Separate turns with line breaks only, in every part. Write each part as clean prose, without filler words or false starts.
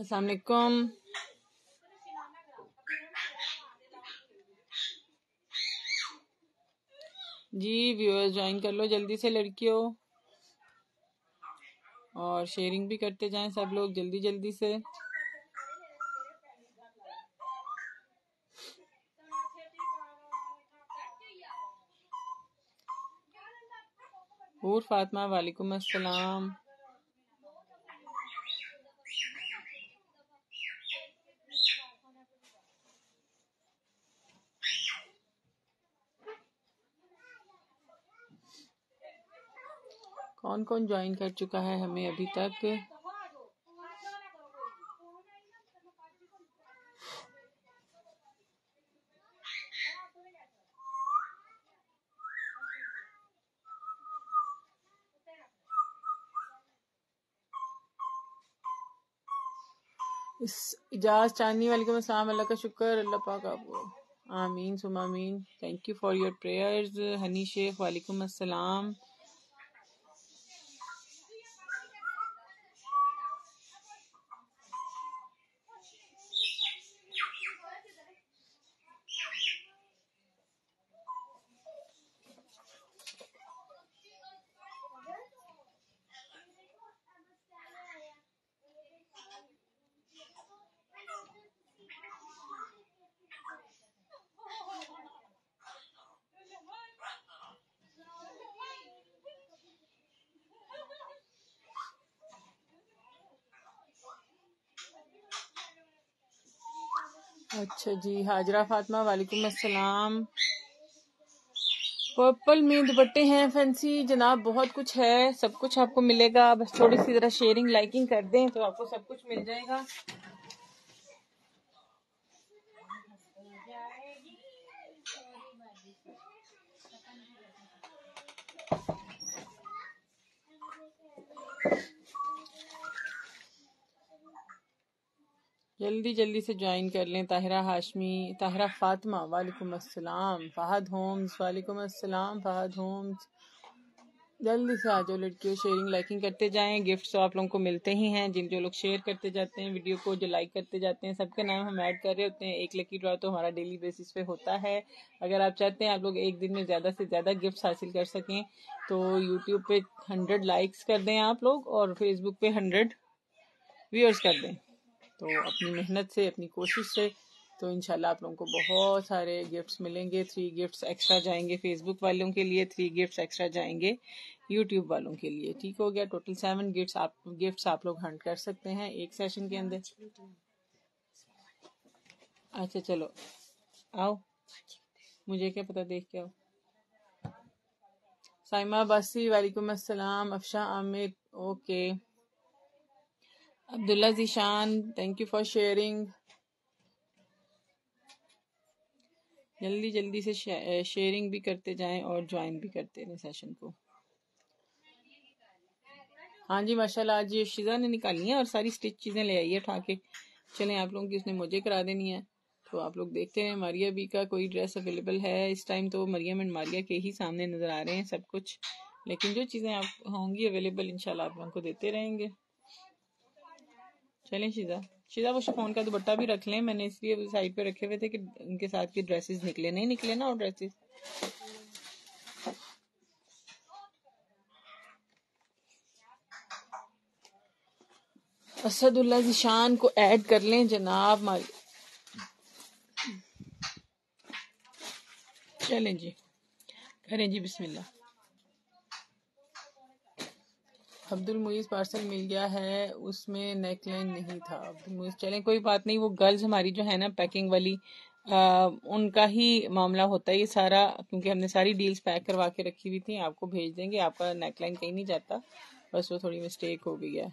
अस्सलाम वालेकुम। जी viewers join कर लो जल्दी से लड़कियों, और शेयरिंग भी करते जाएं सब लोग जल्दी जल्दी से। हूर फातिमा वालेकुम अस्सलाम। कौन कौन ज्वाइन कर चुका है हमें अभी तक? इस इजाज चांदनी वालेकुम अस्सलाम। अल्लाह का शुक्र, अल्लाह पाक आपको आमीन सुमा आमीन। Thank you for your prayers. Hani Sheikh वालेकुम अस्सलाम। अच्छा जी, हाजरा फातिमा वालेकुम अस्सलाम। पर्पल में दुपट्टे हैं फैंसी जनाब, बहुत कुछ है, सब कुछ आपको मिलेगा। बस थोड़ी सी जरा शेयरिंग लाइकिंग कर दें तो आपको सब कुछ मिल जाएगा। जल्दी जल्दी से ज्वाइन कर लें। ताहिरा हाशमी, ताहिरा फातिमा वालेकुम अस्सलाम। फहद होम्स वालेकुम अस्सलाम। फहद होम्स जल्दी से आ जाओ लड़कियों, शेयरिंग लाइकिंग करते जाएं। गिफ्ट्स तो आप लोगों को मिलते ही हैं, जो लोग शेयर करते जाते हैं वीडियो को, जो लाइक करते जाते हैं, सबके नाम हम ऐड कर रहे होते हैं। एक लकी ड्रॉ तो हमारा डेली बेसिस पे होता है। अगर आप चाहते हैं आप लोग एक दिन में ज़्यादा से ज़्यादा गिफ्ट्स हासिल कर सकें तो यूट्यूब पे 100 लाइक्स कर दें आप लोग, और फेसबुक पे 100 व्यूअर्स कर दें। तो अपनी मेहनत से, अपनी कोशिश से तो इंशाल्लाह आप लोगों को बहुत सारे गिफ्ट्स मिलेंगे। 3 गिफ्ट्स एक्स्ट्रा जाएंगे फेसबुक वालों के लिए, 3 गिफ्ट्स एक्स्ट्रा जाएंगे यूट्यूब वालों के लिए। ठीक हो गया, टोटल 7 गिफ्ट्स आप लोग हंट कर सकते हैं एक सेशन के अंदर। अच्छा चलो आओ, मुझे क्या पता, देख के आओ। साइमा बासी वालेकुम अस्सलाम। Afsha Aamir okay. Abdullah Zeeshan thank you for sharing. जल्दी जल्दी से शेयरिंग भी करते जाएं और ज्वाइन भी करते रहें सेशन को। हाँ जी माशाल्लाह, आज ये शिजा ने निकाली है और सारी स्टिच चीज़ें ले आई है उठा के। चलें आप लोगों की उसने मुझे करा देनी है तो आप लोग देखते हैं। मारिया बी का कोई ड्रेस अवेलेबल है इस टाइम? तो मरियम एंड मारिया के ही सामने नज़र आ रहे हैं सब कुछ, लेकिन जो चीज़ें आप होंगी अवेलेबल इंशाल्लाह आप लोगों को देते रहेंगे। चलें शिजा, शिजा वो शिफॉन का दुपट्टा भी रख लें, मैंने इसलिए साइड पे रखे हुए थे कि उनके साथ के ड्रेसेस निकले नहीं निकले ना, और ड्रेसेस। असदुल्ला जिशान को ऐड कर लें जनाब। चलें जी, करें जी बिस्मिल्लाह। अब्दुल मुईज पार्सल मिल गया है, उसमें नेकलाइन नहीं था। अब्दुल मुईज चलें कोई बात नहीं, वो गर्ल्स हमारी जो है ना पैकिंग वाली, उनका ही मामला होता है ये सारा, क्योंकि हमने सारी डील्स पैक करवा के रखी हुई थी। आपको भेज देंगे, आपका नेकलाइन कहीं नहीं जाता, बस वो थोड़ी मिस्टेक हो गई है।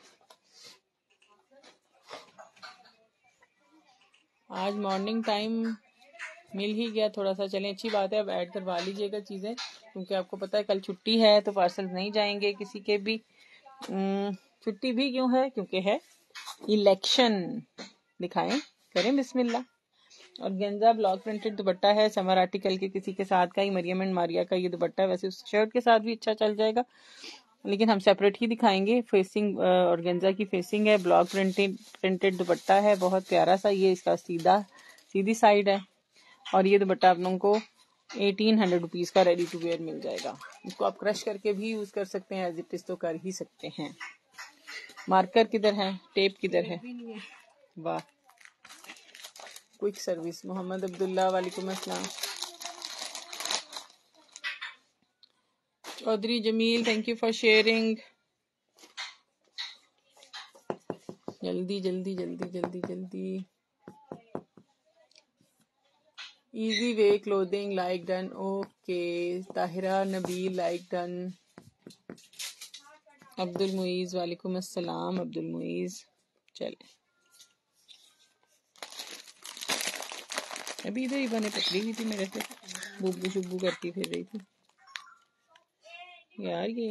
आज मॉर्निंग टाइम मिल ही गया थोड़ा सा। चलें अच्छी बात है, अब ऐड करवा लीजिएगा चीज़ें, क्योंकि आपको पता है कल छुट्टी है तो पार्सल नहीं जाएंगे किसी के भी। छुट्टी भी क्यों है? क्योंकि है इलेक्शन। दिखाएं, करें बिस्मिल्लाह। और गेंजा ब्लॉक प्रिंटेड दुपट्टा है, समर आर्टिकल के किसी के साथ का ही, मरियम एंड मारिया का ये दुपट्टा है। वैसे उस शर्ट के साथ भी अच्छा चल जाएगा, लेकिन हम सेपरेट ही दिखाएंगे। फेसिंग ऑर्गेन्जा की फेसिंग है, ब्लॉक प्रिंटेड दुपट्टा है, बहुत प्यारा सा। ये इसका सीधी साइड है और ये दुपट्टा आप लोगों को 1800 रुपीज का रेडी टू वेयर मिल जाएगा। इसको आप क्रश करके भी यूज कर सकते हैं, एज इट इज तो कर ही सकते हैं। मार्कर किधर है, टेप किधर है? वाह, क्विक सर्विस। मोहम्मद अब्दुल्ला वालेकुम अस्सलाम। Chaudhary Jameel thank you for sharing. जल्दी जल्दी जल्दी जल्दी जल्दी। Easy way clothing like done. Okay Tahira Nabeel like done. Abdul Muiz वालेकुम अस्सलाम। अब्दुल मुईज चले, अभी इधर ही बने पकड़ी हुई थी मेरे से, बुब्बू शुब्बू करती फिर रही थी यार। ये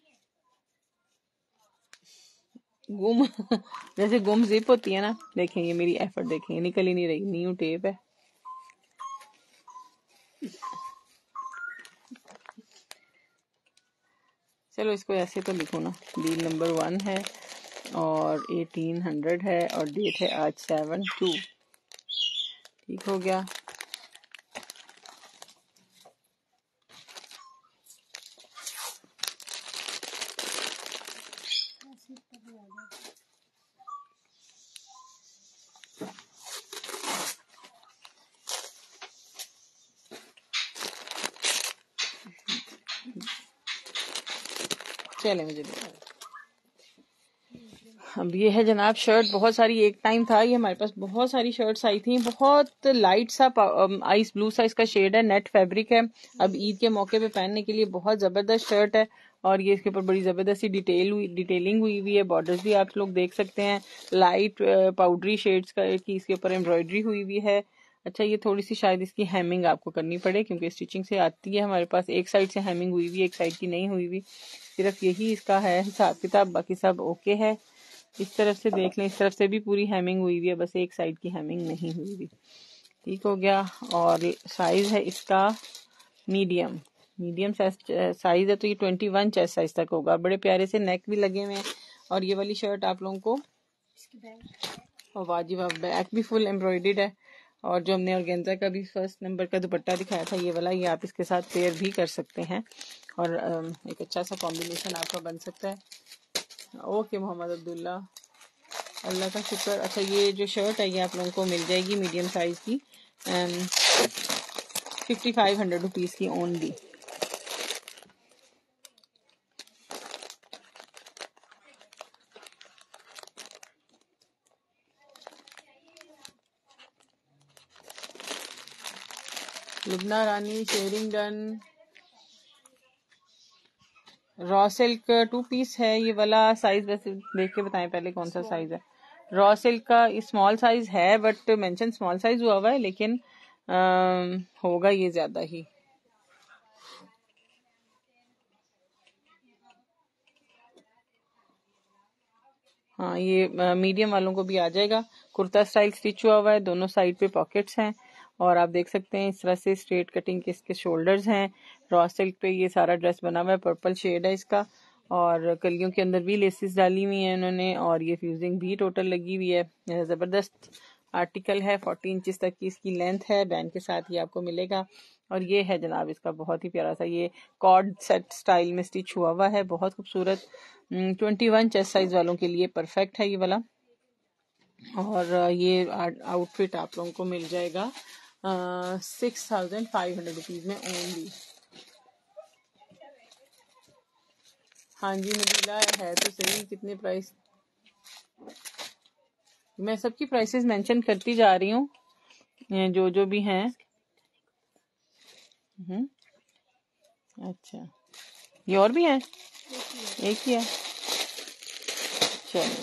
गुम जैसे गुम जिप होती है ना, देखें ये मेरी एफर्ट देखें, निकल ही नहीं रही, न्यू टेप है। चलो इसको ऐसे तो लिखो ना, डील नंबर 1 है और 1800 है और डेट है आज 7/2। ठीक हो गया। चले मुझे अब ये है जनाब शर्ट। बहुत सारी, एक टाइम था ये हमारे पास बहुत सारी शर्ट्स आई थी। बहुत लाइट सा आइस ब्लू सा इसका शेड है, नेट फैब्रिक है। अब ईद के मौके पे पहनने के लिए बहुत जबरदस्त शर्ट है और ये इसके ऊपर बड़ी जबरदस्त सी डिटेलिंग हुई हुई है। बॉर्डर्स भी आप लोग देख सकते हैं, लाइट पाउडरी शेड्स की इसके ऊपर एम्ब्रॉयडरी हुई हुई है। अच्छा, ये थोड़ी सी शायद इसकी हैमिंग आपको करनी पड़े क्योंकि स्टिचिंग से आती है हमारे पास। एक साइड से हैमिंग हुई हुई, एक साइड की नहीं हुई हुई, सिर्फ यही इसका है हिसाब किताब, बाकी सब ओके है। इस तरफ से देख लें, इस तरफ से भी पूरी हैमिंग हुई हुई है, बस एक साइड की हैमिंग नहीं हुई हुई। ठीक हो गया। और साइज है इसका मीडियम साइज है, तो ये 21 चेस्ट साइज तक होगा। बड़े प्यारे से नेक भी लगे हुए हैं और ये वाली शर्ट आप लोगों को, और वाजिब बैक भी फुल एम्ब्रॉयडर्ड है। और जो हमने ऑर्गेन्जा का भी फर्स्ट नंबर का दुपट्टा दिखाया था ये वाला, ये आप इसके साथ पेयर भी कर सकते हैं और एक अच्छा सा कॉम्बिनेशन आपका बन सकता है। ओके मोहम्मद अब्दुल्ला, अल्लाह का शुक्र। अच्छा, ये जो शर्ट है ये आप लोगों को मिल जाएगी मीडियम साइज की 5500 रुपीज की only. Lubna Rani sharing done. Raw silk 2 piece है ये वाला। साइज वैसे देख के बताएं पहले कौन सा साइज है। रॉ सिल्क का स्मॉल साइज है, बट मेंशन स्मॉल साइज हुआ हुआ है, लेकिन होगा ये ज्यादा ही। हाँ, ये मीडियम वालों को भी आ जाएगा। कुर्ता स्टाइल स्टिच हुआ हुआ है, दोनों साइड पे पॉकेट्स हैं और आप देख सकते हैं इस तरह से स्ट्रेट कटिंग के इसके शोल्डर्स हैं। रॉ सिल्क पे ये सारा ड्रेस बना हुआ है, पर्पल शेड है इसका और कलियों के अंदर भी लेसेस डाली हुई हैं इन्होंने और ये फ्यूजिंग भी टोटल लगी हुई है। जबरदस्त आर्टिकल है, 40 इंचेस तक की इसकी लेंथ है, बैंड के साथ ही आपको मिलेगा। और ये है जनाब इसका बहुत ही प्यारा सा, ये कॉर्ड सेट स्टाइल में स्टिच हुआ हुआ है, बहुत खूबसूरत। 21 चेस्ट साइज वालों के लिए परफेक्ट है ये वाला। और ये आउटफिट आप लोगों को मिल जाएगा 6500 रुपीज में ओनली। हाँ जी नबीला है तो सही, कितने प्राइस? मैं सबकी प्राइसेस मेंशन करती जा रही हूँ, जो जो भी हैं। अच्छा, ये और भी हैं? एक ही है, चलो।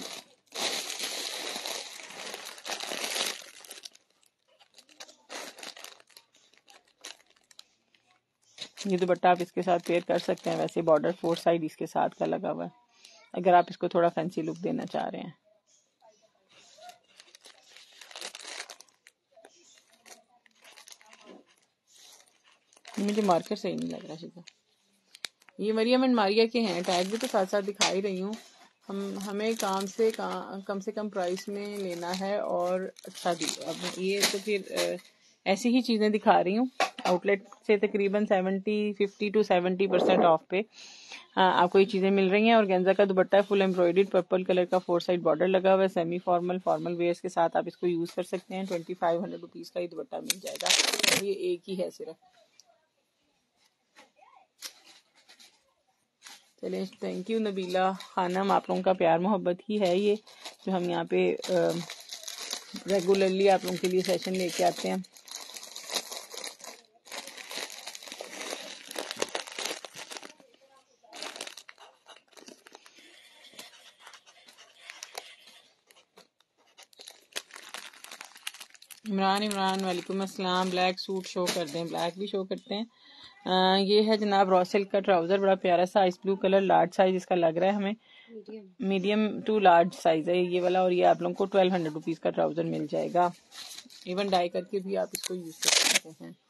ये दुपट्टा आप इसके साथ पेयर कर सकते हैं, वैसे बॉर्डर 4 साइड इसके साथ का लगा हुआ है, अगर आप इसको थोड़ा फैंसी लुक देना चाह रहे हैं। मुझे मार्केट सही नहीं लग रहा सीधा। ये मरियम एंड मारिया के हैं, टैग भी तो साथ साथ दिखा ही रही हूँ। हमें कम से कम प्राइस में लेना है और अच्छा भी। अब ये तो फिर ऐसी ही चीज़ें दिखा रही हूँ। आउटलेट से तकरीबन 50 to 70% ऑफ पे आपको ये चीज़ें मिल रही हैं। और गेंजा का दुपट्टा है, फुल एम्ब्रॉयडर्ड पर्पल कलर का 4 साइड बॉर्डर लगा हुआ है। सेमी फॉर्मल वेयर्स के साथ आप इसको यूज़ कर सकते हैं। 2500 रुपीज़ का ये दुपट्टा मिल जाएगा। ये एक ही है सिर्फ। चलिए, थैंक यू नबीला खानम, आप लोगों का प्यार मोहब्बत ही है ये जो हम यहाँ पे रेगुलरली आप लोगों के लिए सेशन लेके आते हैं। इमरान वालेकुम अस्सलाम। ब्लैक सूट शो कर दें, ब्लैक भी शो करते हैं। ये है जनाब रॉ सिल्क का ट्राउज़र, बड़ा प्यारा सा ice blue colour, large size इसका लग रहा है हमें, मीडियम टू लार्ज साइज है ये वाला। और ये आप लोगों को 1200 रुपीज़ का ट्राउज़र मिल जाएगा। इवन डाई करके भी आप इसको यूज़ कर सकते हैं।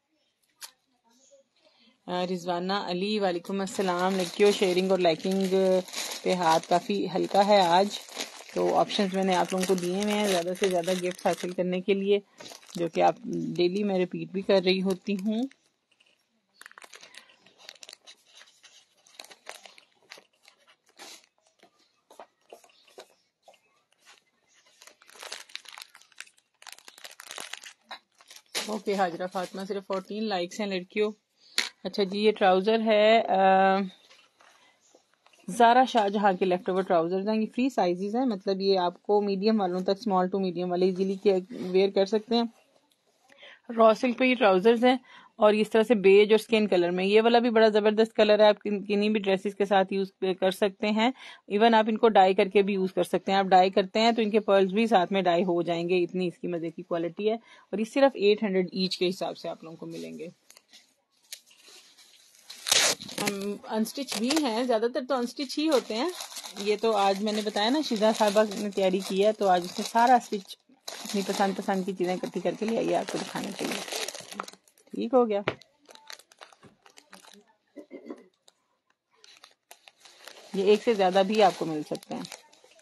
रिजवाना अली वालेकुम अस्सलाम। लड़कियों, शेयरिंग और लाइकिंग पे हाथ काफ़ी हल्का है आज, तो ऑप्शंस मैंने आप लोगों को दिए हुए हैं ज़्यादा से ज़्यादा गिफ्ट हासिल करने के लिए, जो कि आप डेली मैं रिपीट भी कर रही होती हूँ। ओके हाजरा फातिमा, सिर्फ 14 लाइक्स हैं लड़कियों। अच्छा जी, ये ट्राउज़र है ज़ारा शाहजहां के लेफ्ट ओवर ट्राउजर्स हैं। ये फ्री साइजेस हैं, मतलब ये आपको मीडियम वालों तक, स्मॉल टू मीडियम वाले इजीली वेयर कर सकते हैं। रॉ सिल्क पे ये ट्राउजर्स हैं और इस तरह से बेज और स्किन कलर में। ये वाला भी बड़ा ज़बरदस्त कलर है, आप किन्हीं भी ड्रेसेस के साथ यूज़ कर सकते हैं। इवन आप इनको डाई करके भी यूज़ कर सकते हैं। आप डाई करते हैं तो इनके पर्ल्स भी साथ में डाई हो जाएंगे, इतनी इसकी मज़े की क्वालिटी है। और ये सिर्फ 800 ईच के हिसाब से आप लोगों को मिलेंगे। अनस्टिच भी हैं, ज़्यादातर तो अनस्टिच ही होते हैं। ये तो आज मैंने बताया ना, शिजा साहबा ने तैयारी की है, तो आज उसने सारा स्टिच अपनी पसंद की चीज़ें इकट्ठी करके ले आई आपको दिखाने के लिए। ठीक हो गया। ये एक से ज़्यादा भी आपको मिल सकते हैं।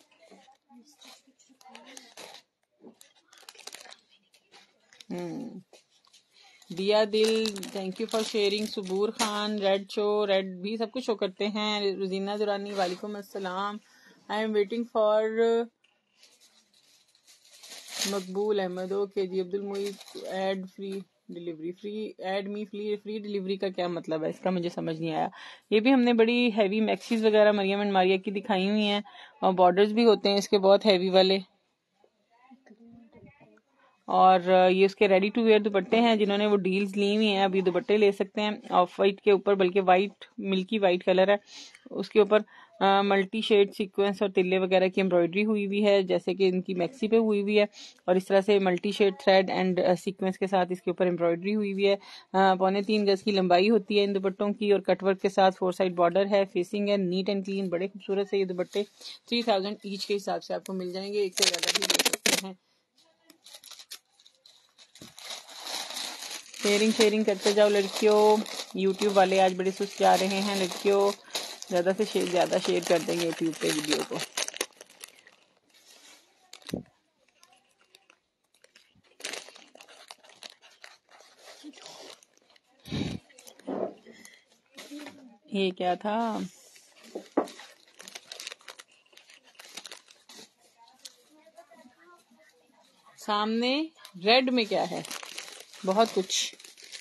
Diya Dil, thank you for sharing. Suboor Khan, red भी सब कुछ शो करते हैं। रुजीना दुरानी वालेकुम अस्सलाम। I am waiting for Maqbool Ahmed. Okay जी। Abdul Muid, add free delivery, free delivery का क्या मतलब है इसका, मुझे समझ नहीं आया। ये भी हमने बड़ी हैवी मैक्सीज वगैरह मरियम एंड मारिया की दिखाई हुई हैं, और बॉर्डर्स भी होते हैं इसके बहुत हैवी वाले। और ये उसके रेडी टू वेयर दुपट्टे हैं, जिन्होंने वो डील्स ली हुई हैं अभी दुपट्टे ले सकते हैं। ऑफ वाइट के ऊपर, बल्कि वाइट मिल्की वाइट कलर है, उसके ऊपर मल्टी शेड सीक्वेंस और तिल्ले वगैरह की एम्ब्रॉयडरी हुई हुई है, जैसे कि इनकी मैक्सी पे हुई हुई है। और इस तरह से multi shade thread and sequence के साथ इसके ऊपर एम्ब्रॉयडरी हुई हुई है। 3.25 गज की लंबाई होती है इन दुपट्टों की, और कटवर्क के साथ 4 साइड बॉर्डर है, फेसिंग है नीट एंड क्लीन, बड़े खूबसूरत से ये दुपट्टे 3000 ईच के हिसाब से आपको मिल जाएंगे। एक से ज़्यादा भी ले सकते हैं। शेयरिंग करते जाओ लड़कियों। यूट्यूब वाले आज बड़े सुस्त जा रहे हैं लड़कियों, ज़्यादा से ज़्यादा शेयर कर देंगे यूट्यूब पे वीडियो को। ये क्या था? सामने रेड में क्या है? बहुत कुछ,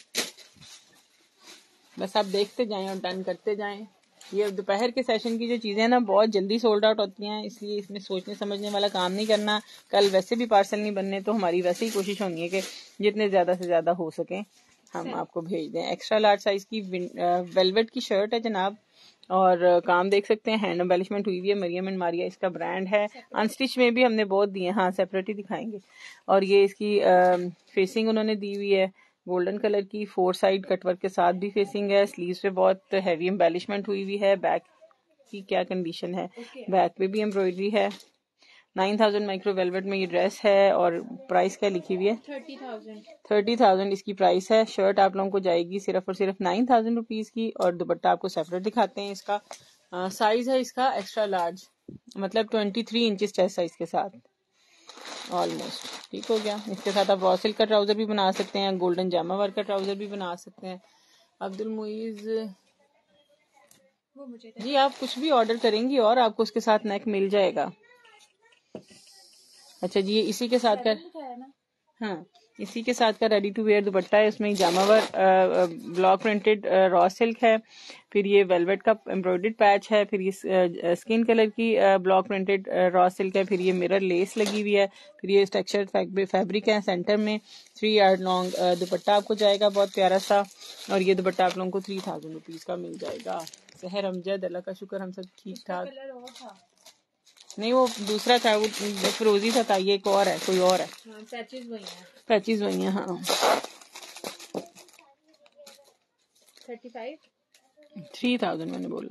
बस आप देखते जाएं और डन करते जाएं। ये दोपहर के सेशन की जो चीज़ें हैं ना, बहुत जल्दी सोल्ड आउट होती हैं, इसलिए इसमें सोचने समझने वाला काम नहीं करना। कल वैसे भी पार्सल नहीं बनने, तो हमारी वैसे ही कोशिश होनी है कि जितने ज़्यादा से ज़्यादा हो सके हम आपको भेज दें। एक्स्ट्रा लार्ज साइज की वेलवेट की शर्ट है जनाब, और काम देख सकते हैं, हैंड एम्बेलिशमेंट हुई हुई है। मरियम एंड मारिया इसका ब्रांड है। अनस्टिच में भी हमने बहुत दिए, हाँ सेपरेट ही दिखाएंगे। और ये इसकी फेसिंग उन्होंने दी हुई है गोल्डन कलर की, 4 साइड कटवर्क के साथ भी फेसिंग है। स्लीव्स पे बहुत हैवी एम्बेलिशमेंट हुई हुई है। बैक की क्या कंडीशन है, बैक पे भी एम्ब्रॉयडरी है। 9000 माइक्रो वेलवेट में ये ड्रेस है और प्राइस क्या लिखी हुई है? 30,000 इसकी प्राइस है। शर्ट आप लोगों को जाएगी सिर्फ और सिर्फ 9000 रुपीज की, और दुपट्टा आपको सेपरेट दिखाते हैं। इसका साइज है इसका एक्स्ट्रा लार्ज, मतलब 23 इंचेस चेस्ट साइज के साथ ऑलमोस्ट। ठीक हो गया। इसके साथ आप रॉ सिल्क का ट्राउजर भी बना सकते हैं, गोल्डन जामा वर्क का ट्राउजर भी बना सकते हैं। अब्दुल मुईज जी, आप कुछ भी ऑर्डर करेंगी और आपको उसके साथ नेक मिल जाएगा। अच्छा जी, ये इसी के साथ का, हाँ इसी के साथ का रेडी टू वेयर दुपट्टा है। उसमें jamawar block printed raw silk है, फिर ये वेलवेट का एम्ब्रॉयडर्ड पैच है, फिर ये स्किन कलर की ब्लॉक प्रिंटेड रॉ सिल्क है, फिर ये मिरर लेस लगी हुई है, फिर ये टेक्सचर्ड फैब्रिक है। सेंटर में 3 यार्ड लॉन्ग दुपट्टा आपको जाएगा, बहुत प्यारा सा। और ये दुपट्टा आप लोगों को 3000 रुपीज का मिल जाएगा। सहर अमजद, अल्लाह का शुक्र हम सब ठीक ठाक। नहीं वो दूसरा था, वो फिरोजी था, ये एक और है, कोई और है। पैचेज वही है। हाँ 3000 मैंने बोला।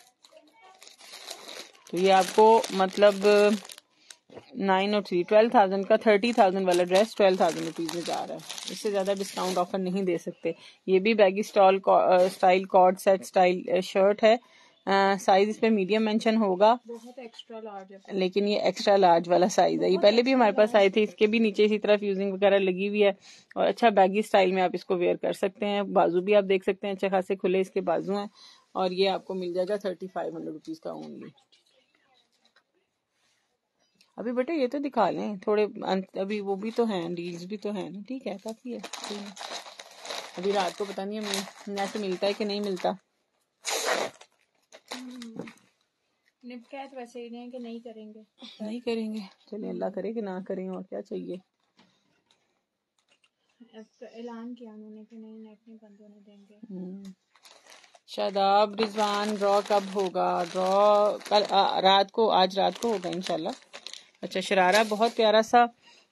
तो ये आपको मतलब 9 और 3 12,000 का 30,000 वाला ड्रेस 12,000 रुपीज में जा रहा है। इससे ज्यादा डिस्काउंट ऑफर नहीं दे सकते। ये भी baggy style co-ord set style shirt है। साइज इस पे मीडियम मेंशन होगा, बहुत एक्स्ट्रा लार्ज है, लेकिन ये एक्स्ट्रा लार्ज वाला साइज है। ये पहले भी हमारे पास आए थे। इसके भी नीचे इसी तरह फ्यूजिंग वगैरह लगी हुई है, और अच्छा बैगी स्टाइल में आप इसको वेयर कर सकते हैं। बाजू भी आप देख सकते हैं, अच्छे खासे खुले इसके बाजू हैं। और ये आपको मिल जाएगा 3500 रुपीज का ओनली। अभी बेटे ये तो दिखा लें थोड़े, अभी वो भी तो हैं, डील्स भी तो हैं ना। ठीक है, काफी है। अभी रात को पता नहीं हमें नेट मिलता है कि नहीं मिलता।
निपकैत वैसे ही नहीं कि नहीं
करेंगे। चलिए अल्लाह करे कि ना करें, और क्या चाहिए।
ऐलान किया उन्होंने कि नहीं, नेट नहीं बंद होने देंगे।
शादाब रिजवान, ड्रॉ कब होगा? ड्रॉ कल रात को, आज रात को होगा इंशाल्लाह। अच्छा, शरारा बहुत प्यारा सा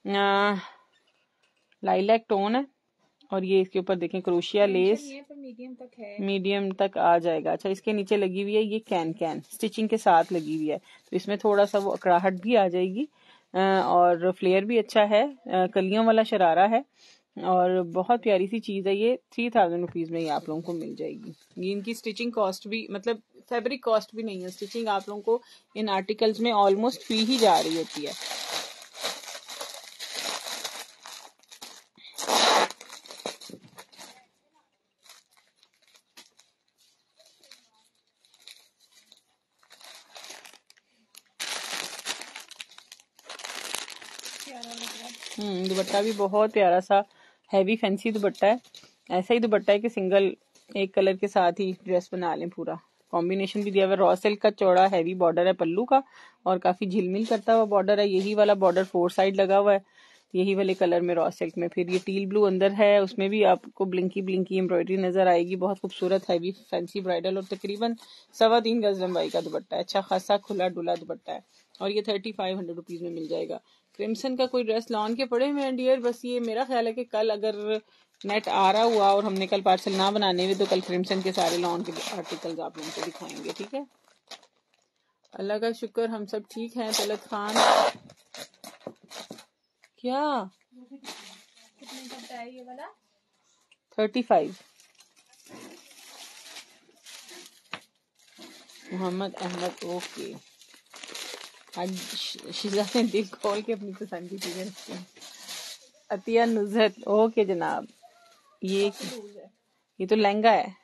लाइलैक टोन है, और ये इसके ऊपर देखें क्रोशिया लेस, मीडियम तक आ जाएगा। अच्छा, इसके नीचे लगी हुई है ये कैन स्टिचिंग के साथ लगी हुई है, तो इसमें थोड़ा सा वो अकड़ाहट भी आ जाएगी, और फ्लेयर भी अच्छा है। कलियों वाला शरारा है, और बहुत प्यारी सी चीज है ये। 3000 रुपीज में ये आप लोगों को मिल जाएगी। ये इनकी स्टिचिंग कॉस्ट भी, मतलब फैब्रिक कॉस्ट भी नहीं है, स्टिचिंग आप लोगों को इन आर्टिकल्स में ऑलमोस्ट फ्री ही जा रही होती है। दुपट्टा भी बहुत प्यारा सा हैवी फैंसी दुपट्टा है। ऐसा ही दुपट्टा है कि सिंगल एक कलर के साथ ही ड्रेस बना लें। पूरा कॉम्बिनेशन भी दिया हुआ है। रॉ सिल्क का चौड़ा हैवी बॉर्डर है पल्लू का, और काफी झिलमिल करता हुआ बॉर्डर है। यही वाला बॉर्डर 4 साइड लगा हुआ है, यही वाले कलर में रॉ सिल्क में। फिर ये टील ब्लू अंदर है, उसमें भी आपको ब्लिंकी एम्ब्रॉयडरी नजर आएगी। बहुत खूबसूरत हैवी फैंसी ब्राइडल, और तकरीबन 3.25 गज लंबाई का दुपट्टा है। अच्छा खासा खुला डुला दुपट्टा है, और ये 3500 रुपीज में मिल जाएगा। क्रिम्सन का कोई ड्रेस लॉन के पड़े हुए हैं डियर। बस ये मेरा ख्याल है कि कल अगर नेट आ रहा हुआ और हमने कल पार्सल ना बनाने हुए, तो कल क्रिम्सन के सारे लॉन के आर्टिकल्स आप लोगों को दिखाएंगे। ठीक है, अल्लाह का शुक्र हम सब ठीक हैं। तलत खान क्या
कितने का है ये वाला?
35। मोहम्मद अहमद, ओके। आज शिजा ने दिल खोल के अपनी पसंद की चीजें रखी हैं। अतिया नुजरत, ओके जनाब। ये तो लहंगा है।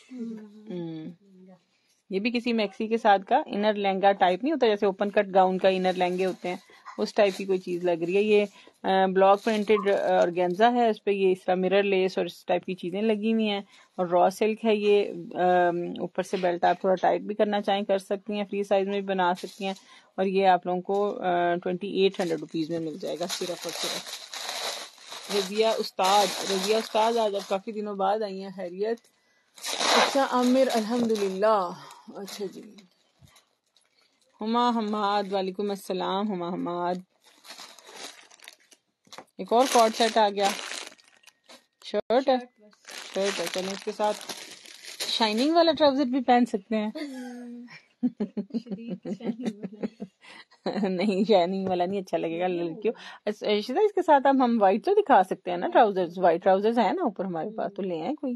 ये भी किसी मैक्सी के साथ का इनर लहंगा टाइप नहीं होता, जैसे ओपन कट गाउन का इनर लहंगे होते हैं, उस टाइप की कोई चीज लग रही है। ये ब्लॉक प्रिंटेड ऑर्गेन्जा है, उस पर ये इस तरह मिरर लेस और इस टाइप की चीजें लगी हुई हैं, और रॉ सिल्क है ये। ऊपर से बेल्ट आप थोड़ा टाइट भी करना चाहें कर सकती हैं, फ्री साइज में भी बना सकती हैं। और ये आप लोगों को 2800 रुपीज में मिल जाएगा सिर्फ और सिर्फ। रजिया उस्ताद आज अब काफी दिनों बाद आई हैं, खैरियत? अच्छा आमिर, अल्हम्दुलिल्लाह। अच्छा जी, हुमा हमाद, वालेकुम अस्सलाम हुमा हमाद। एक और कॉर्ड सेट आ गया, शर्ट है। चलिए इसके साथ शाइनिंग वाला ट्राउजर भी पहन सकते हैं। नहीं शाइनिंग वाला नहीं अच्छा लगेगा लड़कियों। इशिता इसके साथ अब हम व्हाइट तो दिखा सकते हैं ना, ट्राउजर्स, व्हाइट ट्राउजर्स है ना ऊपर हमारे पास, तो ले आए कोई।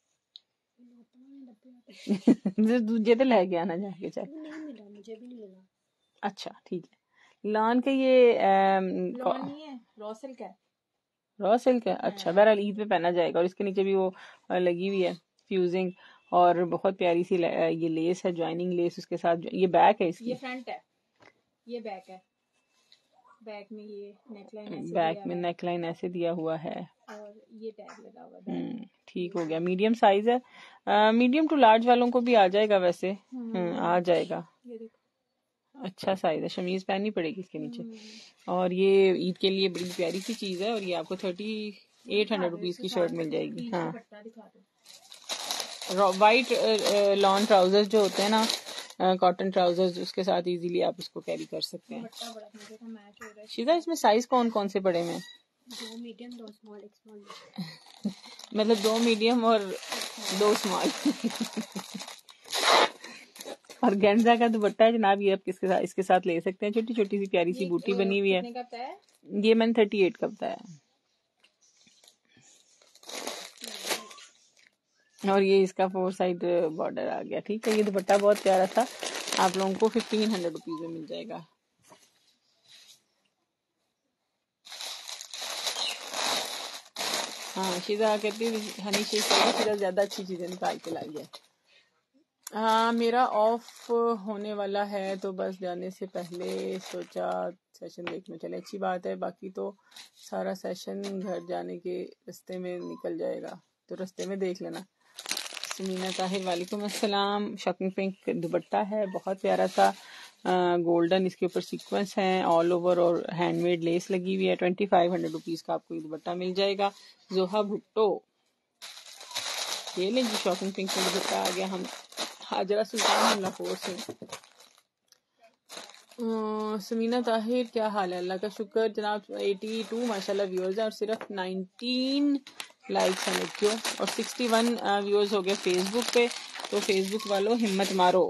दूजे तो ले गया ना जाके चाहे।
नहीं मिला, मुझे भी नहीं मिला।
अच्छा ठीक है। लॉन के ये
लॉन नहीं है, रॉ सिल्क है।
रॉ सिल्क है, अच्छा। बहरहाल ईद पे पहना जाएगा। और इसके नीचे भी वो लगी हुई है फ्यूजिंग, और बहुत प्यारी सी ये लेस है, ज्वाइनिंग लेस उसके साथ। ये बैक है इसकी,
ये फ्रंट है, ये बैक है। बैक में ये नेकलाइन ऐसे
बैक
दिया
में
हुआ है
नेकलाइन ऐसे दिया हुआ है।
और ये टैग लगा हुआ है।
ठीक हो गया। मीडियम साइज है, मीडियम टू लार्ज वालों को भी आ जाएगा वैसे। आ जाएगा,
ये देखो
अच्छा साइज है। शमीज पहननी पड़ेगी इसके नीचे। और ये ईद के लिए बड़ी प्यारी सी चीज है। और ये आपको 3800 रुपीज की शर्ट मिल जाएगी। हाँ, वाइट लॉन ट्राउजर्स जो होते हैं ना, कॉटन ट्राउजर्स, उसके साथ इजीली आप इसको कैरी कर सकते हैं। शीजा इसमें साइज कौन कौन से पड़े में?
2 मीडियम 2 स्मॉल, एक स्मॉल।
मतलब 2 मीडियम और 2 स्मॉल। और गेंजा का दुपट्टा है जनाब, ये आप इसके साथ ले सकते हैं। छोटी छोटी सी प्यारी सी बूटी बनी हुई है। ये मैंने 38 का बताया। और ये इसका 4 साइड बॉर्डर आ गया। ठीक है, ये दुपट्टा बहुत प्यारा था, आप लोगों को 1500 रुपीज में मिल जाएगा। हाँ, शीजा कहती है हनी शेख शीजा ज्यादा अच्छी चीजें निकाल के लाई है। हाँ, मेरा ऑफ होने वाला है, तो बस जाने से पहले सोचा सेशन देखने चले। अच्छी बात है, बाकी तो सारा सेशन घर जाने के रास्ते में निकल जाएगा, तो रास्ते में देख लेना। समीना ताहिर वालेकुम अस्सलाम। शॉकिंग पिंक दुपट्टा है, बहुत प्यारा सा गोल्डन इसके ऊपर सीक्वेंस हैं ऑल ओवर, और हैंडमेड लेस लगी हुई है। 2500 रुपीज का आपको ये दुपट्टा मिल जाएगा। जोहा भुट्टो, ये लेंगे शॉकिंग पिंक में दुपट्टा आ गया। हम हाजरा सुल्तान हम लाहौर से। समीना ताहिर क्या हाल है? अल्लाह का शुक्र जनाब। 82 माशाल्लाह व्यूअर्स हैं और सिर्फ 19 लाइक्स हैं लड़कियों, और 61 व्यूअर्स हो गए फेसबुक पे। तो फेसबुक वालों हिम्मत मारो।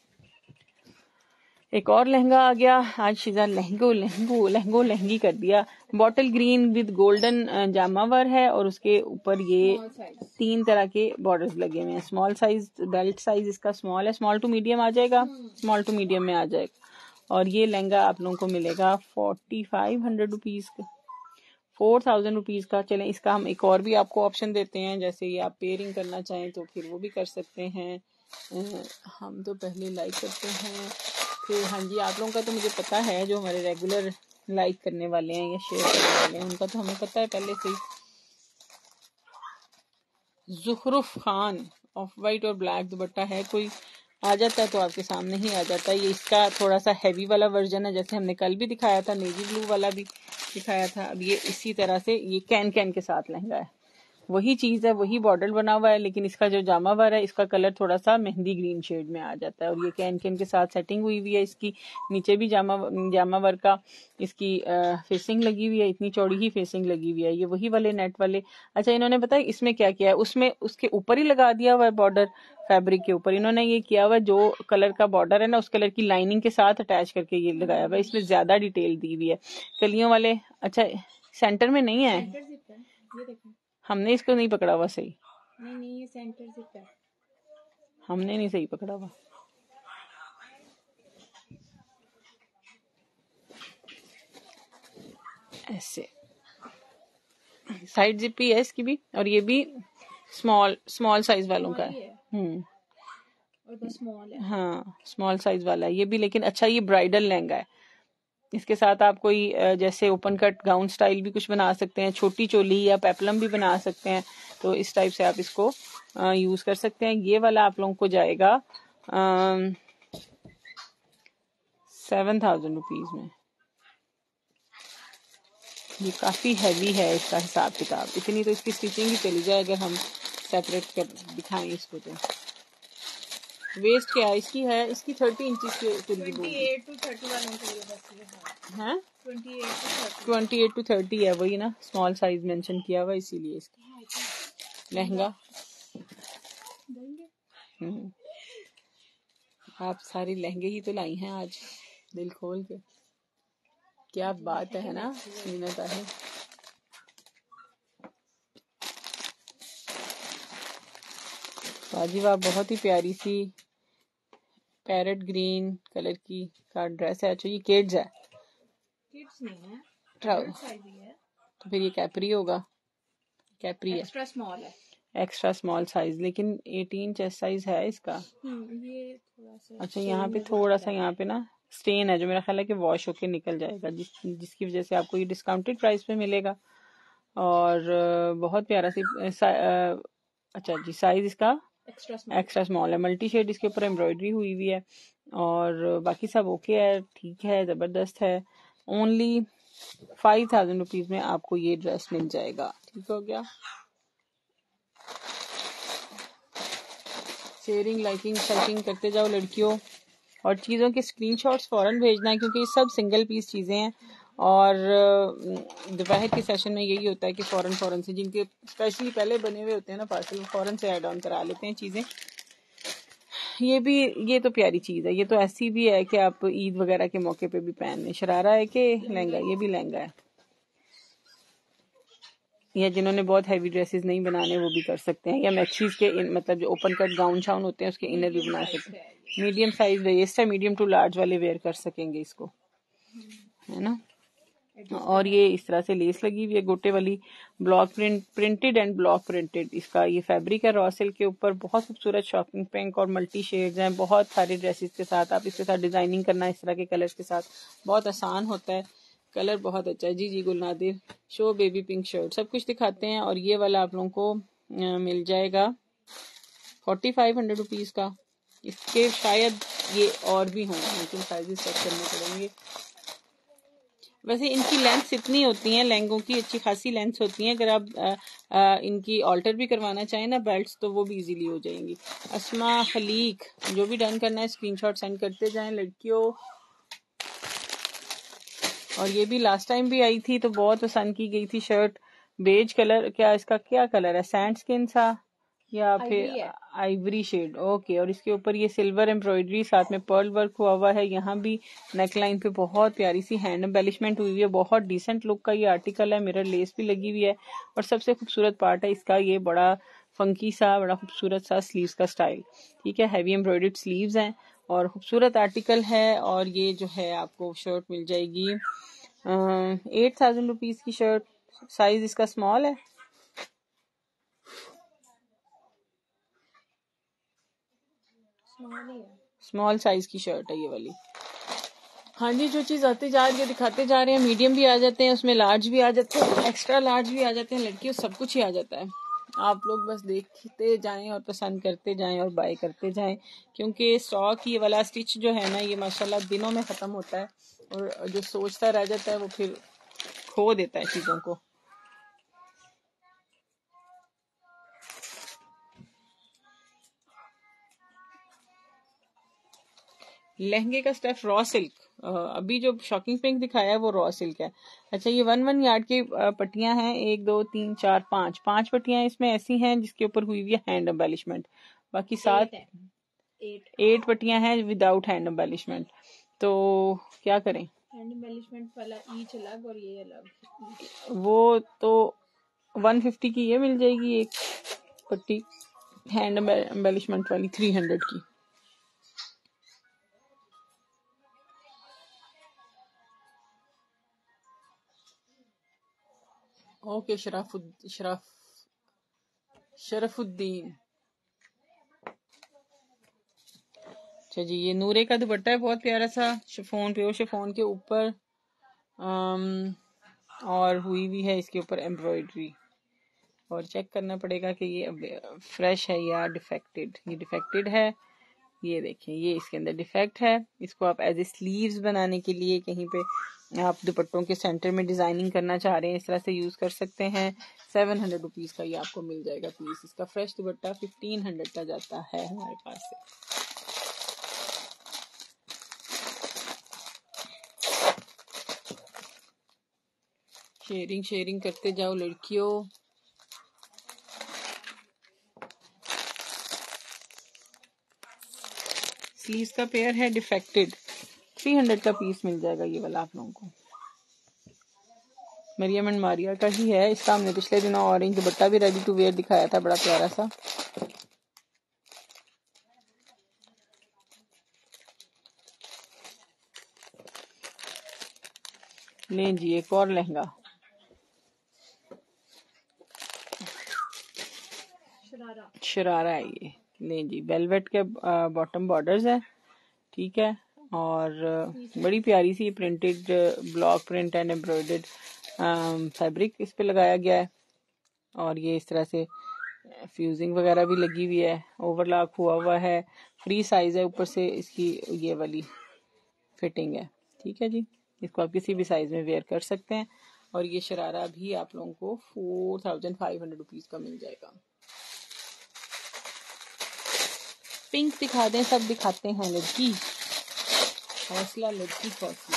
एक और लहंगा आ गया आज। शीजा लहंगी कर दिया। Bottle green with golden jamawar है, और उसके ऊपर ये 3 तरह के बॉर्डर्स लगे हुए हैं। स्मॉल साइज, बेल्ट साइज इसका स्मॉल है, स्मॉल टू मीडियम आ जाएगा, स्मॉल टू मीडियम में आ जाएगा। और ये लहंगा आप लोगों को मिलेगा 4500 रुपीज का, 4000 रुपीज का। चलें, इसका हम एक और भी आपको ऑप्शन देते हैं, जैसे ये आप पेयरिंग करना चाहें तो फिर वो भी कर सकते हैं। हम तो पहले लाइक करते हैं फिर। हाँ जी, आप लोगों का तो मुझे पता है, जो हमारे रेगुलर लाइक करने वाले हैं या शेयर करने वाले हैं, उनका तो हमें पता है पहले से ही। जुखरुफ खान, ऑफ वाइट और ब्लैक दुपट्टा है। कोई आ जाता है तो आपके सामने ही आ जाता है। ये इसका थोड़ा सा हैवी वाला वर्जन है, जैसे हमने कल भी दिखाया था, नेवी ब्लू वाला भी दिखाया था। अब ये इसी तरह से ये कैन के साथ लहंगा है, वही चीज है, वही बॉर्डर बना हुआ है, लेकिन इसका जो जामावर है इसका कलर थोड़ा सा मेहंदी ग्रीन शेड में आ जाता है। और ये कैन के साथ सेटिंग हुई हुई है इसकी। नीचे भी जामावर का इसकी फेसिंग लगी हुई है, इतनी चौड़ी ही फेसिंग लगी हुई है। ये वही वाले नेट वाले। अच्छा, इन्होंने बताया इसमें क्या किया है, उसमें उसके ऊपर ही लगा दिया हुआ है बॉर्डर, फैब्रिक के ऊपर इन्होंने ये किया हुआ है, जो कलर का बॉर्डर है ना उस कलर की लाइनिंग के साथ अटैच करके ये लगाया हुआ है। इसमें ज्यादा डिटेल दी हुई है कलियों वाले। अच्छा, सेंटर में नहीं है, हमने इसको नहीं पकड़ा हुआ सही।
नहीं, ये सेंटर जिप है,
हमने नहीं सही पकड़ा हुआ। ऐसे साइड जिप ही है इसकी भी, और ये भी स्मॉल साइज वालों का है।
और बस स्मॉल है।
हाँ, स्मॉल साइज वाला है ये भी। लेकिन अच्छा, ये ब्राइडल लहंगा है। इसके साथ आप कोई जैसे ओपन कट गाउन स्टाइल भी कुछ बना सकते हैं, छोटी चोली या पेपलम भी बना सकते हैं। तो इस टाइप से आप इसको यूज कर सकते हैं। ये वाला आप लोगों को जाएगा 7000 रुपीज में। ये काफी हैवी है इसका हिसाब किताब। इतनी तो इसकी स्टिचिंग ही चली जाए अगर हम सेपरेट कर दिखाएं इसको। तो वेस्ट क्या है इसकी? है इसकी 30 इंचेस की।
28 to 30 वालों के लिए बस ये है।
हैं
28 to
30 है, वही ना, स्मॉल साइज मेंशन किया हुआ इसीलिए इसका लहंगा। आप सारी लहंगे ही तो लाई हैं आज, दिल खोल के। क्या बात है ना मीना ताहिर। वाजिब, बहुत ही प्यारी सी पैरेट ग्रीन कलर की का ड्रेस है। अच्छा ये किड्स है,
किड्स नहीं है,
ट्राउजर
साइज ही है।
तो फिर ये कैपरी होगा, कैपरी है,
एक्स्ट्रा स्मॉल है,
एक्स्ट्रा स्मॉल साइज, लेकिन 18 चेस्ट साइज है इसका।
ये थोड़ा सा
अच्छा यहाँ पे थोड़ा सा यहाँ पे ना स्टेन है जो मेरा ख्याल है कि वॉश होके निकल जाएगा, जिसकी वजह से आपको ये डिस्काउंटेड प्राइस पे मिलेगा। और बहुत प्यारा सी अच्छा जी साइज इसका एक्स्ट्रा स्मॉल है, मल्टी शेड इसके ऊपर एम्ब्रॉयडरी हुई हुई है और बाकी सब ओके है, ठीक है, जबरदस्त है। ओनली 5000 रुपीज में आपको ये ड्रेस मिल जाएगा। ठीक हो गया। शेयरिंग लाइकिंग सेटिंग करते जाओ लड़कियों, और चीज़ों के स्क्रीनशॉट्स फौरन भेजना है क्योंकि ये सब सिंगल पीस चीज़ें हैं और दोपहर के सेशन में यही होता है कि फौरन से जिनके स्पेशली पहले बने हुए होते हैं ना पार्सल, फौरन से ऐड ऑन करा लेते हैं चीज़ें। ये तो प्यारी चीज़ है, ये तो ऐसी भी है कि आप ईद वगैरह के मौके पे भी पहनने। शरारा है कि लहंगा, ये भी लहंगा है, या जिन्होंने बहुत हैवी ड्रेसेस नहीं बनाने वो भी कर सकते हैं, या मैक्सीज के मतलब जो ओपन कट गाउन शाउन होते हैं उसके इनर भी बना सकते हैं। मीडियम साइज वेस्ट है, मीडियम टू लार्ज वाले वेयर कर सकेंगे इसको, है ना। और ये इस तरह से लेस लगी हुई है गोटे वाली, block printed and block printed इसका ये फैब्रिक है रॉ सिल्क के ऊपर। बहुत खूबसूरत शॉकिंग पिंक और मल्टी शेड्स हैं बहुत सारे ड्रेसेस के साथ। आप इसके साथ डिजाइनिंग करना इस तरह के कलर्स के साथ बहुत आसान होता है, कलर बहुत अच्छा है। जी Gulnadir, show baby pink shirt, सब कुछ दिखाते हैं। और ये वाला आप लोगों को मिल जाएगा 4500 रुपीज का। इसके शायद ये और भी हों, लेकिन साइजेस चेक करने पड़ेंगे। वैसे इनकी लेंथ्स इतनी होती हैं, लहंगों की अच्छी खासी लेंथ्स होती हैं। अगर आप इनकी ऑल्टर भी करवाना चाहें ना बेल्ट्स, तो वो भी इजीली हो जाएंगी। अस्मा खलीक, जो भी डन करना है स्क्रीनशॉट सेंड करते जाएं लड़कियों। और ये भी लास्ट टाइम भी आई थी तो बहुत पसंद की गई थी शर्ट, बेज कलर, क्या इसका क्या कलर है, सैंड स्किन सा या फिर आइवरी शेड। ओके, और इसके ऊपर ये सिल्वर एम्ब्रॉयडरी, साथ में पर्ल वर्क हुआ है। यहाँ भी नेकलाइन पे बहुत प्यारी सी हैंड एम्बेलिशमेंट हुई हुई है। बहुत डिसेंट लुक का ये आर्टिकल है, मिरर लेस भी लगी हुई है। और सबसे खूबसूरत पार्ट है इसका ये बड़ा फंकी सा, बड़ा खूबसूरत सा स्लीव्स का स्टाइल। ठीक है, हैवी एम्ब्रॉयडर्ड स्लीव्स हैं और खूबसूरत आर्टिकल है। और ये जो है आपको शर्ट मिल जाएगी 8000 रुपीज की शर्ट। साइज इसका स्मॉल है, स्मॉल साइज की शर्ट है ये वाली। हाँ जी, जो चीज आते जा रही है दिखाते जा रहे हैं। मीडियम भी आ जाते हैं, उसमें लार्ज भी आ जाते हैं, एक्स्ट्रा लार्ज भी आ जाते हैं। लड़कियों सब कुछ ही आ जाता है। आप लोग बस देखते जाएं और पसंद करते जाएं और बाय करते जाएं, क्योंकि स्टॉक ये वाला स्टिच जो है ना ये माशाल्लाह दिनों में खत्म होता है। और जो सोचता रह जाता है वो फिर खो देता है चीजों को। लहंगे का स्टफ रॉ सिल्क, अभी जो शॉकिंग पिंक दिखाया है वो रॉ सिल्क है। अच्छा, ये 1 यार्ड की पट्टियां हैं, 1 2 3 4 5 पट्टियां इसमें ऐसी हैं जिसके ऊपर हुई हुई है हैंड एम्बेलिशमेंट। बाकी 8 पट्टियां हैं विदाउट हैंड एम्बेलिशमेंट। तो क्या करें,
हैंड एम्बेलिशमेंट वाला ईच अलग और ये अलग।
वो तो 150 की ये मिल जाएगी एक पट्टी हैंड एम्बेलिशमेंट वाली, 300 की। ओके, शरफुद्दीन। अच्छा जी, ये नूरे का दुपट्टा है बहुत प्यारा सा, शिफॉन, प्योर शिफॉन के ऊपर और हुई भी है इसके ऊपर एम्ब्रॉयडरी। और चेक करना पड़ेगा कि ये फ्रेश है या डिफेक्टेड। ये डिफेक्टेड है, ये देखिए ये इसके अंदर डिफेक्ट है। इसको आप एज ए स्लीव्स बनाने के लिए कहीं पे आप दुपट्टों के सेंटर में डिजाइनिंग करना चाह रहे हैं, इस तरह से यूज कर सकते हैं। 700 रुपीज का ये आपको मिल जाएगा पीस। इसका फ्रेश दुपट्टा 1500 का जाता है हमारे पास से। शेयरिंग करते जाओ लड़कियों। स्लीव्स का पेयर है डिफेक्टेड, 300 का पीस मिल जाएगा ये वाला आप लोगों को। मरियम एंड मारिया का ही है। इसका हमने पिछले दिनों ऑरेंज दुपट्टा भी रेडी टू वेयर दिखाया था, बड़ा प्यारा सा। लें जी एक और लहंगा, शरारा है ये। लें जी, वेलवेट के बॉटम बॉर्डर्स है, ठीक है। और बड़ी प्यारी सी printed block print and embroidered fabric इस पे लगाया गया है। और ये इस तरह से फ्यूजिंग वगैरह भी लगी हुई है, ओवरलॉक हुआ हुआ है, फ्री साइज है, ऊपर से इसकी ये वाली फिटिंग है, ठीक है जी। इसको आप किसी भी साइज में वेयर कर सकते हैं। और ये शरारा भी आप लोगों को 4500 रुपीज का मिल जाएगा। पिंक दिखा दें, सब दिखाते हैं। लड़की हौसला, लड़की हौसला।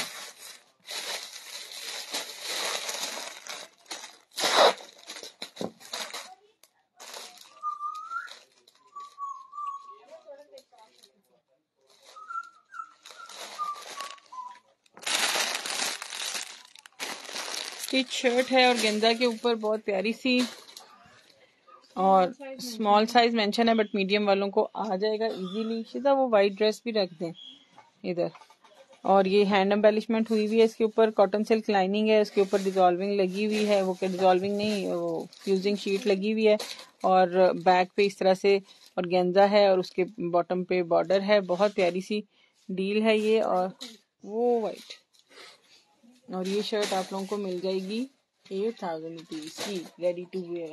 स्टिच शर्ट है और गेंदा के ऊपर बहुत प्यारी सी, और स्मॉल साइज मेंशन है बट मीडियम वालों को आ जाएगा इजीली। शिदा वो वाइट ड्रेस भी रख दें इधर। और ये हैंड एम्बेलिशमेंट हुई हुई है, इसके ऊपर कॉटन सिल्क लाइनिंग है, उसके ऊपर डिजॉल्विंग लगी हुई है, वो डिजॉल्विंग नहीं, वो फ्यूजिंग शीट लगी हुई है। और बैक पे इस तरह से ऑर्गेन्जा है और उसके बॉटम पे बॉर्डर है। बहुत प्यारी सी डील है ये। और वो वाइट, और ये शर्ट आप लोगों को मिल जाएगी 8000 रुपीज की, ready to wear.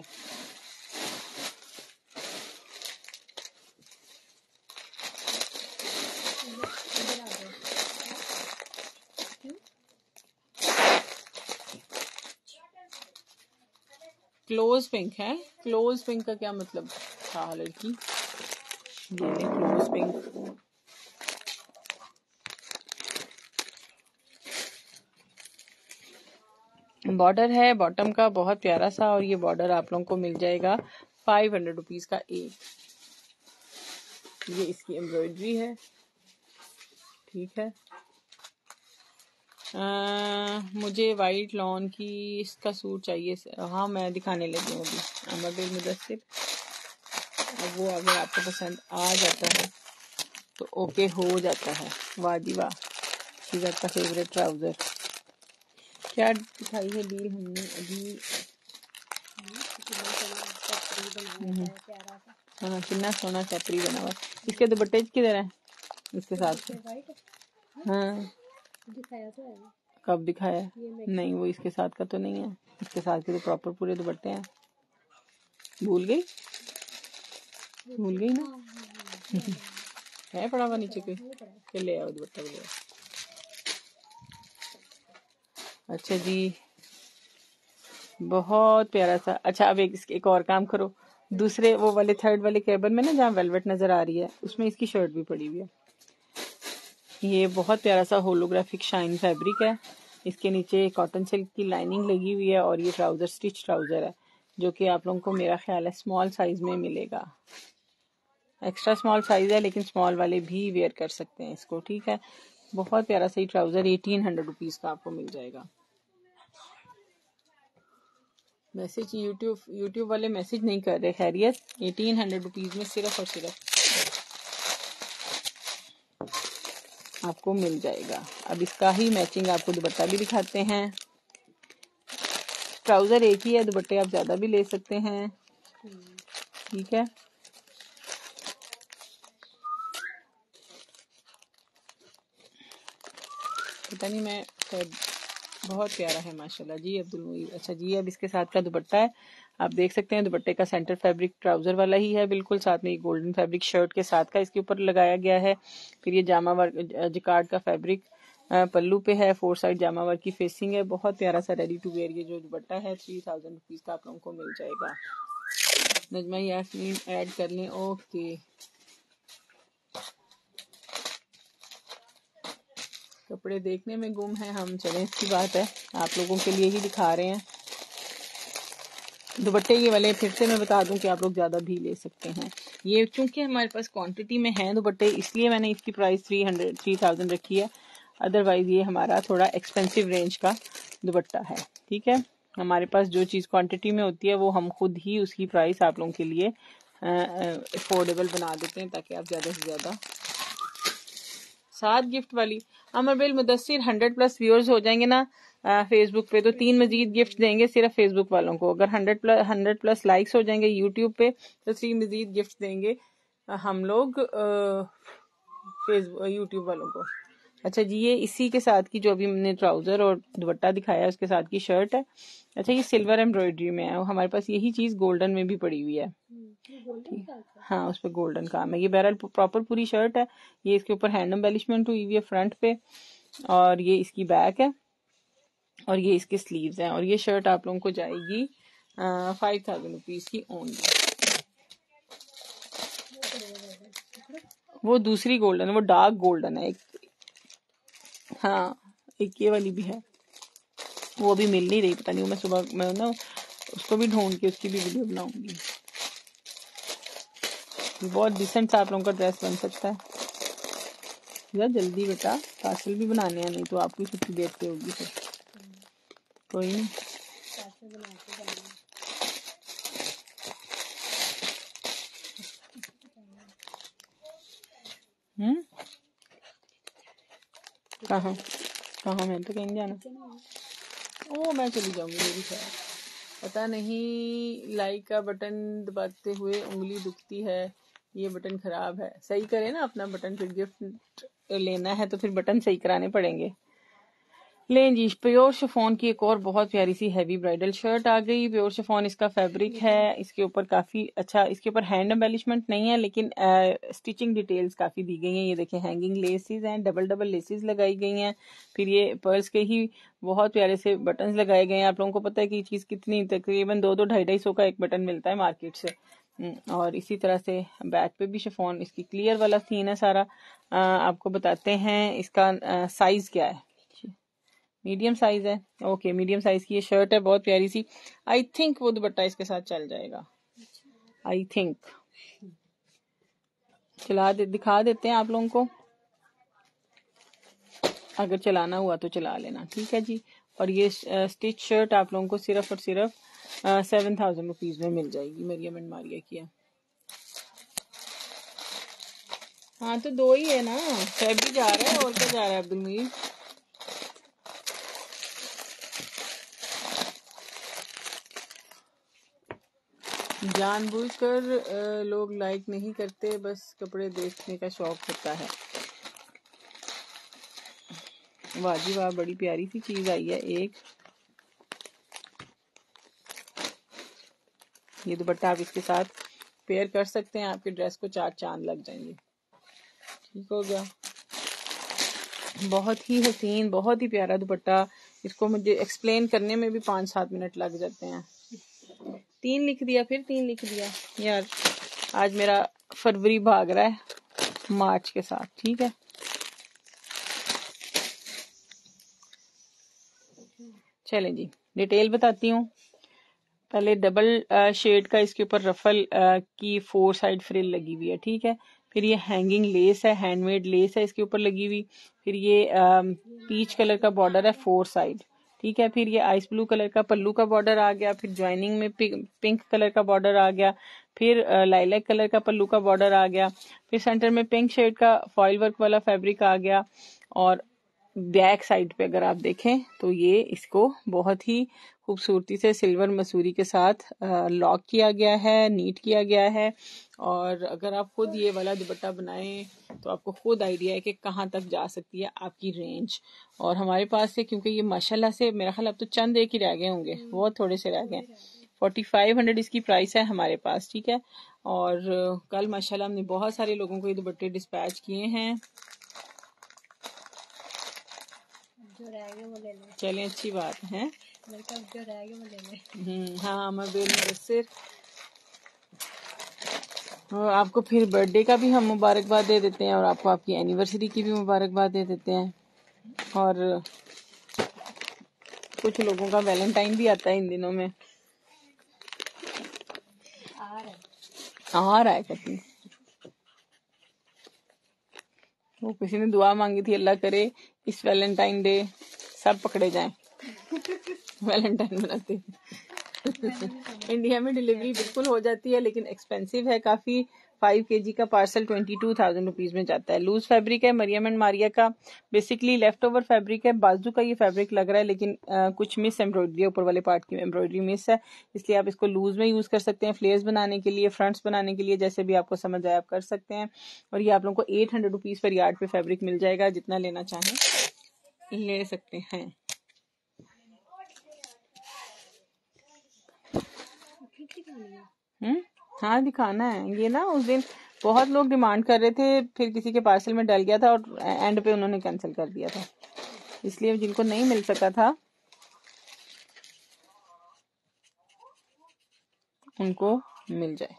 Close pink है। क्लोज पिंक का क्या मतलब था लड़की? ये क्लोज पिंक, बॉर्डर है बॉटम का बहुत प्यारा सा, और ये बॉर्डर आप लोगों को मिल जाएगा 500 रुपीज का एक। ये इसकी एम्ब्रॉयडरी है, ठीक है। मुझे वाइट लॉन की इसका सूट चाहिए। हाँ मैं दिखाने लगी हूँ अभी, अमर मुदस्सिर। अब वो अगर आपको पसंद आ जाता है तो ओके हो जाता है। वाह जी वाह, शीज़ा का फेवरेट ट्राउजर। क्या दिखाई है डील हमने अभी? हाँ कितना सोना चैपरी बना हुआ। इसके दुपट्टे किधर है इसके साथ? हाँ
दिखाया तो है।
कब दिखाया? नहीं वो इसके साथ का तो नहीं है, इसके साथ के तो प्रॉपर पूरे दुपट्टे हैं। भूल गई ना? है पड़ा हुआ नीचे के ले आओ दुपट्टा ले आओ। अच्छा जी, बहुत प्यारा सा। अच्छा अब एक और काम करो, दूसरे वो वाले थर्ड वाले केबल में ना जहाँ वेलवेट नजर आ रही है उसमें इसकी शर्ट भी पड़ी हुई है। ये बहुत प्यारा सा होलोग्राफिक शाइन फैब्रिक है, इसके नीचे कॉटन सिल्क की लाइनिंग लगी हुई है। और ये ट्राउजर स्टिच ट्राउजर है, जो कि आप लोगों को मेरा ख्याल है स्मॉल साइज में मिलेगा। एक्स्ट्रा स्मॉल साइज है लेकिन स्मॉल वाले भी वेयर कर सकते हैं इसको, ठीक है। बहुत प्यारा सा ट्राउजर 1800 रुपीज का आपको मिल जाएगा। मैसेज यूट्यूब वाले मैसेज नहीं कर रहे, खैरियत। 1800 रुपीज में सिर्फ और सिर्फ आपको मिल जाएगा। अब इसका ही मैचिंग आपको दुपट्टा भी दिखाते हैं। ट्राउजर एक ही है, दुपट्टे आप ज्यादा भी ले सकते हैं, ठीक है। पता नहीं मैं बहुत प्यारा है माशाल्लाह जी अब्दुल मुईद। अच्छा जी, अब इसके साथ का दुपट्टा है, आप देख सकते हैं दुपट्टे का सेंटर फैब्रिक ट्राउजर वाला ही है बिल्कुल, साथ में ये गोल्डन फैब्रिक शर्ट के साथ का इसके ऊपर लगाया गया है। फिर ये जामा वर्क जिकार्ड का फैब्रिक पल्लू पे है, 4 साइड जामा वर्क की फेसिंग है। बहुत प्यारा सा रेडी टू वेयर ये जो दुपट्टा है 3000 रुपीज का आप लोगों को मिल जाएगा। नजमा यास्मीन ऐड कर लें, ओके। कपड़े देखने में गुम है हम, चलें इसकी बात है, आप लोगों के लिए ही दिखा रहे हैं। दुपट्टे ये वाले फिर से मैं बता दूं कि आप लोग ज्यादा भी ले सकते हैं। ये चूंकि हमारे पास क्वांटिटी में है दुपट्टे, इसलिए मैंने इसकी प्राइस 3000 रखी है। अदरवाइज ये हमारा थोड़ा एक्सपेंसिव रेंज का दुपट्टा है, ठीक है। हमारे पास जो चीज़ क्वांटिटी में होती है वो हम खुद ही उसकी प्राइस आप लोगों के लिए अफोर्डेबल बना देते हैं ताकि आप ज़्यादा से ज़्यादा। 7 गिफ्ट वाली अमर बिल मुदस्सिर 100+ व्यूअर्स हो जाएंगे ना फेसबुक पे तो 3 मजीद गिफ्ट देंगे सिर्फ फेसबुक वालों को। अगर 100+ लाइक्स हो जाएंगे यूट्यूब पे तो 3 मजीद गिफ्ट देंगे हम लोग फेसबुक यूट्यूब वालों को। अच्छा जी, ये इसी के साथ की जो अभी हमने ट्राउजर और दुपट्टा दिखाया उसके साथ की शर्ट है। अच्छा, ये सिल्वर एम्ब्रॉयडरी में है और हमारे पास यही चीज गोल्डन में भी पड़ी हुई है। हाँ, उस पर गोल्डन काम है। ये बहरहाल प्रॉपर पूरी शर्ट है। ये इसके ऊपर हैंड एम्बेलिशमेंट हुई हुई है फ्रंट पे और ये इसकी बैक है और ये इसके स्लीव्स हैं और ये शर्ट आप लोगों को जाएगी 5000 रुपीज की ओनली। वो दूसरी गोल्डन है, वो डार्क गोल्डन है एक। हाँ, एक ये वाली भी है, वो अभी मिल नहीं रही, पता नहीं। मैं सुबह मैं ना उसको भी ढूंढ के उसकी भी वीडियो बनाऊंगी। बहुत डिसेंट सा आप लोगों का ड्रेस बन सकता है। यार जल्दी बेटा, पार्सल भी बनाने हैं, नहीं तो आपकी छुट्टी देते होगी फिर। कोई नहीं, कहाँ कहाँ, मैं तो कहीं जाना। ओ, मैं चली जाऊंगी, मेरी खैर पता नहीं। लाइक का बटन दबाते हुए उंगली दुखती है, ये बटन खराब है। सही करे ना अपना बटन, फिर गिफ्ट लेना है तो फिर बटन सही कराने पड़ेंगे। लें जी, प्योर शिफॉन की एक और बहुत प्यारी सी हैवी ब्राइडल शर्ट आ गई। प्योर शिफॉन इसका फैब्रिक है। इसके ऊपर काफी अच्छा, इसके ऊपर हैंड एम्बेलिशमेंट नहीं है लेकिन स्टिचिंग डिटेल्स काफी दी गई हैं। ये देखें, हैंगिंग लेसेस हैं, डबल डबल लेसेस लगाई गई हैं। फिर ये पर्ल्स के ही बहुत प्यारे से बटन लगाए गए हैं। आप लोगों को पता है कि ये चीज कितनी, तकरीबन 2-2, 250 का एक बटन मिलता है मार्केट से। और इसी तरह से बैक पे भी शिफॉन, इसकी क्लियर वाला सीन है सारा। आपको बताते हैं इसका साइज क्या है। मीडियम साइज है। ओके, मीडियम साइज की ये शर्ट है, बहुत प्यारी सी। आई थिंक वो दुपट्टा इसके साथ चल जाएगा, आई थिंक। दिखा देते हैं आप लोगों को, अगर चलाना हुआ तो चला लेना, ठीक है जी। और ये स्टिच शर्ट आप लोगों को सिर्फ और सिर्फ 7000 रुपीज में मिल जाएगी। मरियम एंड मारिया की है। हाँ तो 2 ही है ना, फैब भी जा रहा है और क्या जा रहा है अब्दुल मीर। जानबूझकर लोग लाइक नहीं करते, बस कपड़े देखने का शौक होता है। वाह जी वाह, बड़ी प्यारी सी चीज आई है एक। ये दुपट्टा आप इसके साथ पेयर कर सकते हैं, आपके ड्रेस को 4 चांद लग जाएंगे। ठीक हो गया, बहुत ही हसीन, बहुत ही प्यारा दुपट्टा। इसको मुझे एक्सप्लेन करने में भी 5-7 मिनट लग जाते हैं। 3 लिख दिया, फिर 3 लिख दिया यार। आज मेरा फरवरी भाग रहा है मार्च के साथ, ठीक है। चलें जी, डिटेल बताती हूँ। पहले डबल शेड का इसके ऊपर रफल की 4 साइड फ्रिल लगी हुई है, ठीक है। फिर ये हैंगिंग लेस है, हैंडमेड लेस है इसके ऊपर लगी हुई। फिर ये पीच कलर का बॉर्डर है 4 साइड, ठीक है। फिर ये आइस ब्लू कलर का पल्लू का बॉर्डर आ गया। फिर ज्वाइनिंग में पिंक कलर का बॉर्डर आ गया। फिर लाइलैक कलर का पल्लू का बॉर्डर आ गया। फिर सेंटर में पिंक शेड का फॉइल वर्क वाला फैब्रिक आ गया। और बैक साइड पे अगर आप देखें तो ये इसको बहुत ही खूबसूरती से सिल्वर मसूरी के साथ लॉक किया गया है, नीट किया गया है। और अगर आप खुद ये वाला दुपट्टा बनाएं तो आपको खुद आइडिया है कि कहाँ तक जा सकती है आपकी रेंज। और हमारे पास से, क्योंकि ये माशाल्लाह से मेरा ख्याल अब तो चंद एक ही रह गए होंगे, बहुत थोड़े से रह गए। 4500 इसकी प्राइस है हमारे पास, ठीक है। और कल माशाल्लाह हमने बहुत सारे लोगों को ये दुपट्टे डिस्पैच किए हैं।
जो रहेगा वो ले ले।
चलें, अच्छी बात है।
जो रहेगा वो ले ले।
हाँ, मैं मुदस्सिर आपको फिर बर्थडे का भी हम मुबारकबाद दे देते हैं और आपको आपकी एनिवर्सरी की भी मुबारकबाद दे देते हैं। और कुछ लोगों का वैलेंटाइन भी आता है इन दिनों में, आ रहा है कभी। वो किसी ने दुआ मांगी थी, अल्लाह करे इस वैलेंटाइन डे सब पकड़े जाएं। वैलेंटाइन मनाते हैं। इंडिया में डिलीवरी बिल्कुल हो जाती है, लेकिन एक्सपेंसिव है काफी। 5 kg का पार्सल 22,000 रुपीज में जाता है। लूज फैब्रिक है, मरियम एंड मारिया का। बेसिकली लेफ्ट ओवर फैब्रिक है, बाजू का ये फैब्रिक लग रहा है, लेकिन कुछ मिस एम्ब्रॉयडरी है, ऊपर वाले पार्ट की एम्ब्रॉयडरी मिस है, इसलिए आप इसको लूज में यूज कर सकते हैं। फ्लेयर्स बनाने के लिए, फ्रंट्स बनाने के लिए, जैसे भी आपको समझ आए आप कर सकते हैं। और ये आप लोगों को 800 रुपीज पर यार्ड पे फैब्रिक मिल जाएगा। जितना लेना चाहें ले सकते हैं। हाँ दिखाना है ये ना। उस दिन बहुत लोग डिमांड कर रहे थे, फिर किसी के पार्सल में डल गया था और एंड पे उन्होंने कैंसिल कर दिया था, इसलिए जिनको नहीं मिल सका था उनको मिल जाए।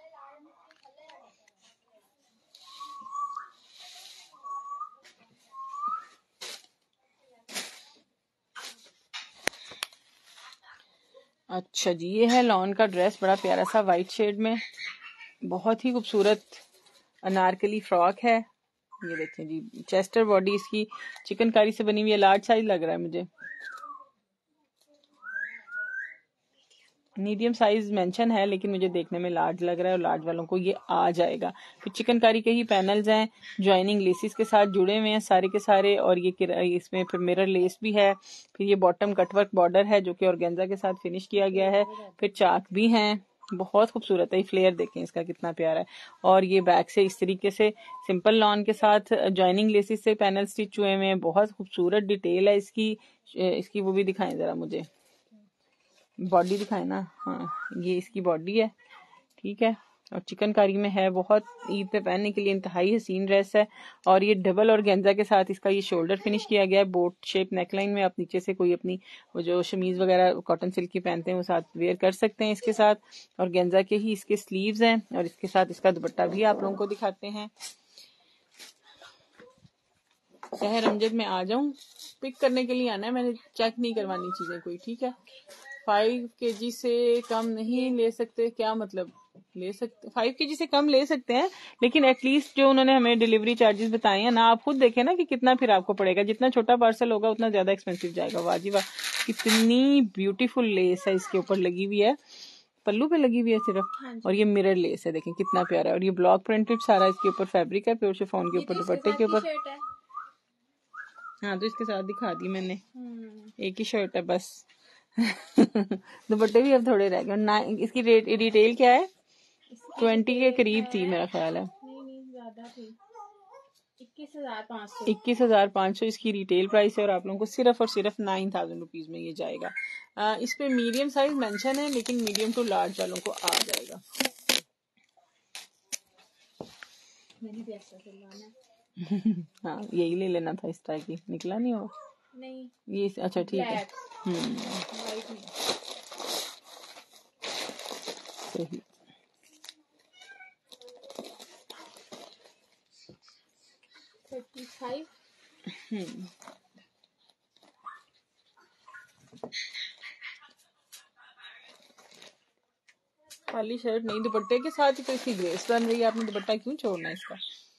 अच्छा जी, ये है लॉन का ड्रेस, बड़ा प्यारा सा वाइट शेड में, बहुत ही खूबसूरत अनारकली फ्रॉक है। ये देखें जी, चेस्टर बॉडी इसकी चिकनकारी से बनी हुई है, लार्ज साइज लग रहा है मुझे। मीडियम साइज मेंशन है, लेकिन मुझे देखने में लार्ज लग रहा है, और लार्ज वालों को ये आ जाएगा। फिर चिकनकारी के ही पैनल्स हैं, ज्वाइनिंग लेसिस के साथ जुड़े हुए हैं सारे के सारे, और ये इसमें फिर मिरर लेस भी है। फिर ये बॉटम कटवर्क बॉर्डर है जो कि ऑर्गेन्जा के साथ फिनिश किया गया है। फिर चाक भी हैं, बहुत खूबसूरत है। ये फ्लेयर देखें इसका कितना प्यारा है। और ये बैक से इस तरीके से सिंपल लॉन के साथ ज्वाइनिंग लेसिस से पैनल स्टिच हुए हुए हैं, बहुत खूबसूरत डिटेल है इसकी वो भी दिखाएं जरा मुझे, बॉडी दिखाए ना। हाँ, ये इसकी बॉडी है, ठीक है। और चिकनकारी में है, बहुत ईद पे पहनने के लिए इंतहाई हसीन ड्रेस है। और ये डबल और गेंजा के साथ इसका ये शोल्डर फिनिश किया गया है, बोट शेप नेकलाइन में। आप नीचे से कोई अपनी वो जो शमीज वगैरह कॉटन सिल्क की पहनते हैं वो साथ वेयर कर सकते हैं इसके साथ। और गेंजा के ही इसके स्लीव्स हैं, और इसके साथ इसका दुपट्टा भी आप लोगों को दिखाते हैं। शहर अमजद में आ जाऊं, पिक करने के लिए आना है, मैंने चेक नहीं करवानी चीजें कोई, ठीक है। 5 kg से कम नहीं ले सकते, क्या मतलब? ले सकते 5 kg से कम ले सकते हैं, लेकिन एटलीस्ट जो उन्होंने हमें डिलीवरी चार्जेस बताए हैं ना, आप खुद देखें ना कि कितना फिर आपको पड़ेगा। जितना छोटा पार्सल होगा उतना ज्यादा एक्सपेंसिव जाएगा। वाजी वाह, कितनी ब्यूटीफुल लेस है इसके ऊपर लगी हुई है, पल्लू पे लगी हुई है सिर्फ। और ये मिरर लेस है, देखें कितना प्यारा है। और ये ब्लॉक प्रिंटेड सारा इसके ऊपर फैब्रिक है, प्योर शिफॉन के ऊपर दुपट्टे के ऊपर। हाँ तो इसके साथ दिखा दी मैंने, एक ही शर्ट है बस। दुपट्टे भी अब थोड़े रह गए। इसकी डिटेल क्या है? 20 के करीब थी मेरा ख्याल है।
नहीं ज्यादा थी, 21,500।
21,500 इसकी रिटेल प्राइस है, और आप लोगों को सिर्फ और सिर्फ 9,000 रुपीज में ये जाएगा। इस पे मीडियम साइज मेंशन है, लेकिन मीडियम टू लार्ज वालों को आ जाएगा।
मैंने भी ऐसा सिलवाना है।
हाँ यही ले लेना था, इस तरह की निकला नहीं हो।
नहीं
ये अच्छा ठीक है।
वाइट में
सही। खाली शर्ट नहीं, दुपट्टे के साथ ही तो इसकी ग्रेस बन रही है। आपने दुपट्टा क्यों छोड़ना है इसका?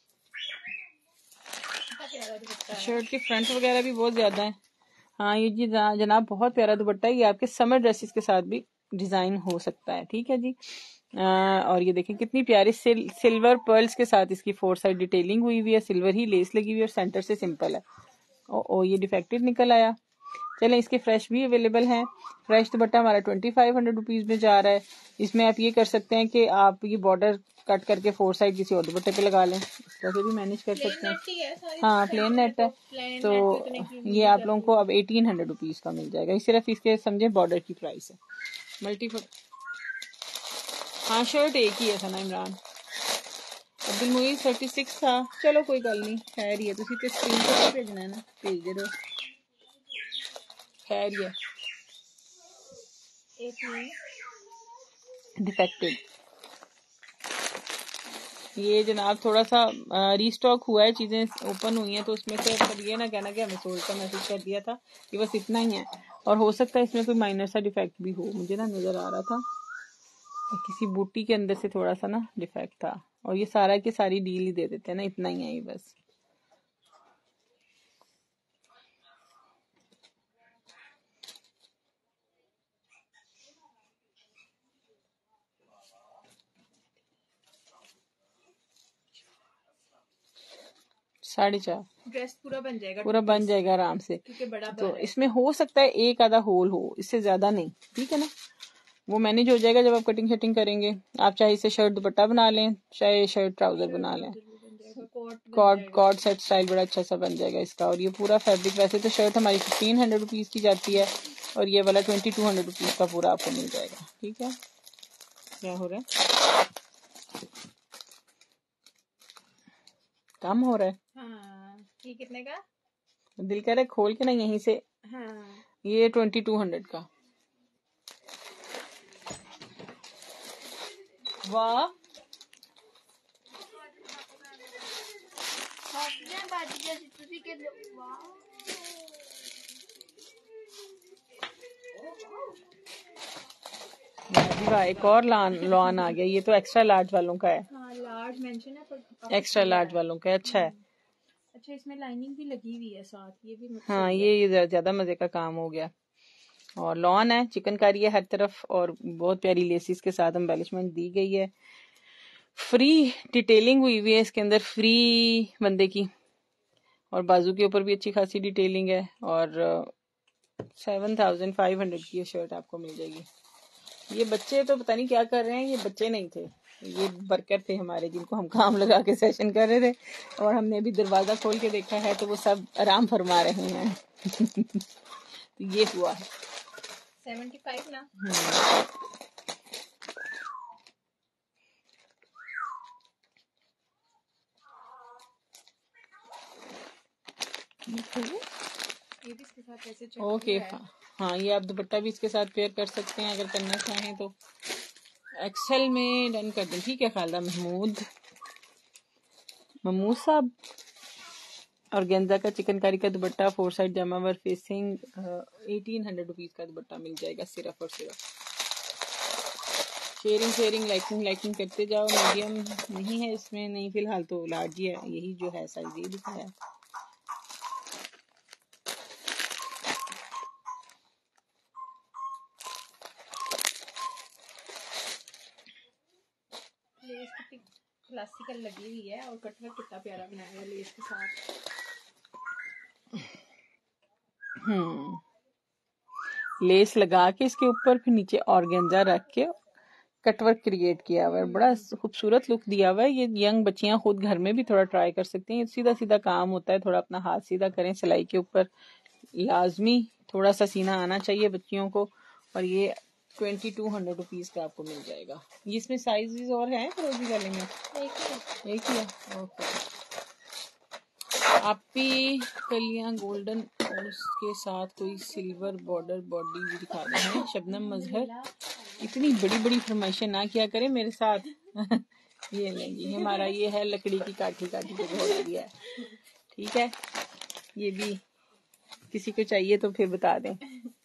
शर्ट के फ्रंट वगैरह भी बहुत ज्यादा है। हाँ ये जी जनाब बहुत प्यारा दुपट्टा है, ये आपके समर ड्रेसेस के साथ भी डिजाइन हो सकता है, ठीक है जी। और ये देखें कितनी प्यारी सिल्वर पर्ल्स के साथ इसकी 4 साइड डिटेलिंग हुई हुई है, सिल्वर ही लेस लगी हुई है, और सेंटर से सिंपल है। ओ ये डिफेक्टेड निकल आया। चलें, इसके फ्रेश भी अवेलेबल हैं। फ्रेश दुपट्टा हमारा 2500 रुपीज में जा रहा है। इसमें आप ये कर सकते हैं कि आप ये बॉर्डर कट करके 4 साइड किसी और दुपट्टे पे लगा लें, इस तरह से भी मैनेज कर सकते हैं। हाँ प्लेन नेट है, तो ये आप लोगों को अब 1800 रुपीज का मिल जाएगा। सिर्फ इसके समझे बॉर्डर की प्राइस है। मल्टीपल हाँ शर्ट एक ही है था ना इमरान। अब्दुल मुईज 36 था। चलो कोई गल नहीं, खैर ही है। तुसी ते स्क्रीन पर भेजना है ना, भेज दे दो, खैर ये डिफेक्टेड। ये जनाब थोड़ा सा रीस्टॉक हुआ है, चीजें ओपन हुई हैं, तो उसमें से अब ये ना कहना कि हमें सोल्ड का मैसेज कर दिया था, कि बस इतना ही है। और हो सकता है इसमें कोई माइनर सा डिफेक्ट भी हो, मुझे ना नजर आ रहा था किसी बूटी के अंदर से थोड़ा सा ना डिफेक्ट था। और ये सारा की सारी डील ही दे देते हैं ना, इतना ही है ये बस। 4.5
ड्रेस पूरा बन जाएगा,
पूरा बन जाएगा आराम से,
क्योंकि बड़ा
तो
बन है।
इसमें हो सकता है एक आधा होल हो, इससे ज्यादा नहीं, ठीक है ना। वो मैनेज हो जाएगा जब आप कटिंग शटिंग करेंगे। आप चाहे इसे शर्ट दुपट्टा बना लें, चाहे शर्ट ट्राउजर बना लें, कॉर्ड सेट स्टाइल बड़ा अच्छा सा बन जाएगा इसका। और ये पूरा फैब्रिक, वैसे तो शर्ट हमारी 1500 रुपीज की जाती है, और ये वाला 2200 रुपीज का पूरा आपको मिल जाएगा, ठीक है। क्या हो रहा है, कम हो रहा है।
हाँ, ये कितने का?
दिल कह रहा है खोल के ना यहीं से।
हाँ,
ये 2200 का। वाह, वाह, एक और लॉन आ गया। ये तो एक्स्ट्रा लार्ज वालों का है।
हाँ, लार्ज मेंशन है पर
एक्स्ट्रा लार्ज वालों का है, अच्छा है।
अच्छा, इसमें लाइनिंग भी लगी हुई है साथ, ये भी मिक्स
हाँ,
हो गया।
ये ज्यादा मजे का काम हो गया। और लॉन है, चिकनकारी है हर तरफ, और बहुत प्यारी लेसिस के साथ एम्बेलिशमेंट दी गई है। फ्री डिटेलिंग हुई हुई है इसके अंदर, फ्री बंदे की, और बाजू के ऊपर भी अच्छी खासी डिटेलिंग है। और 7500 की ये शर्ट आपको मिल जाएगी। ये बच्चे तो पता नहीं क्या कर रहे हैं, ये बच्चे नहीं थे, ये वर्कर थे हमारे, जिनको हम काम लगा के सेशन कर रहे थे, और हमने अभी दरवाजा खोल के देखा है तो वो सब आराम फरमा रहे हैं। तो ये हुआ है
75 ना। ये भी इसके साथ ऐसे चेक
ओके, हाँ, ये आप दुपट्टा भी इसके साथ पेयर कर सकते हैं अगर करना चाहें तो। एक्सेल में डन कर दें, ठीक है। खालदा महमूद साहब। और गेंजा का चिकनकारी का दुपट्टा 4 साइड जमा वर फेसिंग 1800 रुपीज का दुपट्टा मिल जाएगा, सिर्फ और सिर्फ। शेयरिंग लाइकिंग करते जाओ। मीडियम नहीं है इसमें, नहीं फिलहाल तो लार्ज ही है, यही जो है साइज ये दिखाया।
लेस कितनी क्लासिकल लगी हुई है, और कटवर्क कितना प्यारा बनाया है लेस के साथ।
लेस लगा के इसके ऊपर, फिर नीचे ऑर्गेन्जा रख के कटवर्क क्रिएट किया हुआ है, बड़ा खूबसूरत लुक दिया हुआ है। ये यंग बच्चियां खुद घर में भी थोड़ा ट्राई कर सकती हैं। सीधा सीधा काम होता है, थोड़ा अपना हाथ सीधा करें सिलाई के ऊपर, लाजमी थोड़ा सा सीना आना चाहिए बच्चियों को। और ये 2200 रुपीज का आपको मिल जाएगा। ये इसमें साइजेस और हैं फिरोजी वाले में? एक ही है, ओके। आपी कलियां गोल्डन और उसके साथ कोई सिल्वर बॉर्डर बॉडी भी दिखा रहे हैं। शबनम मजहर, इतनी बड़ी बड़ी फरमाइशें ना किया करें मेरे साथ। ये नहीं, हमारा ये है लकड़ी की काठी काठी को घोड़ा दिया है, ठीक है। ये भी किसी को चाहिए तो फिर बता दें।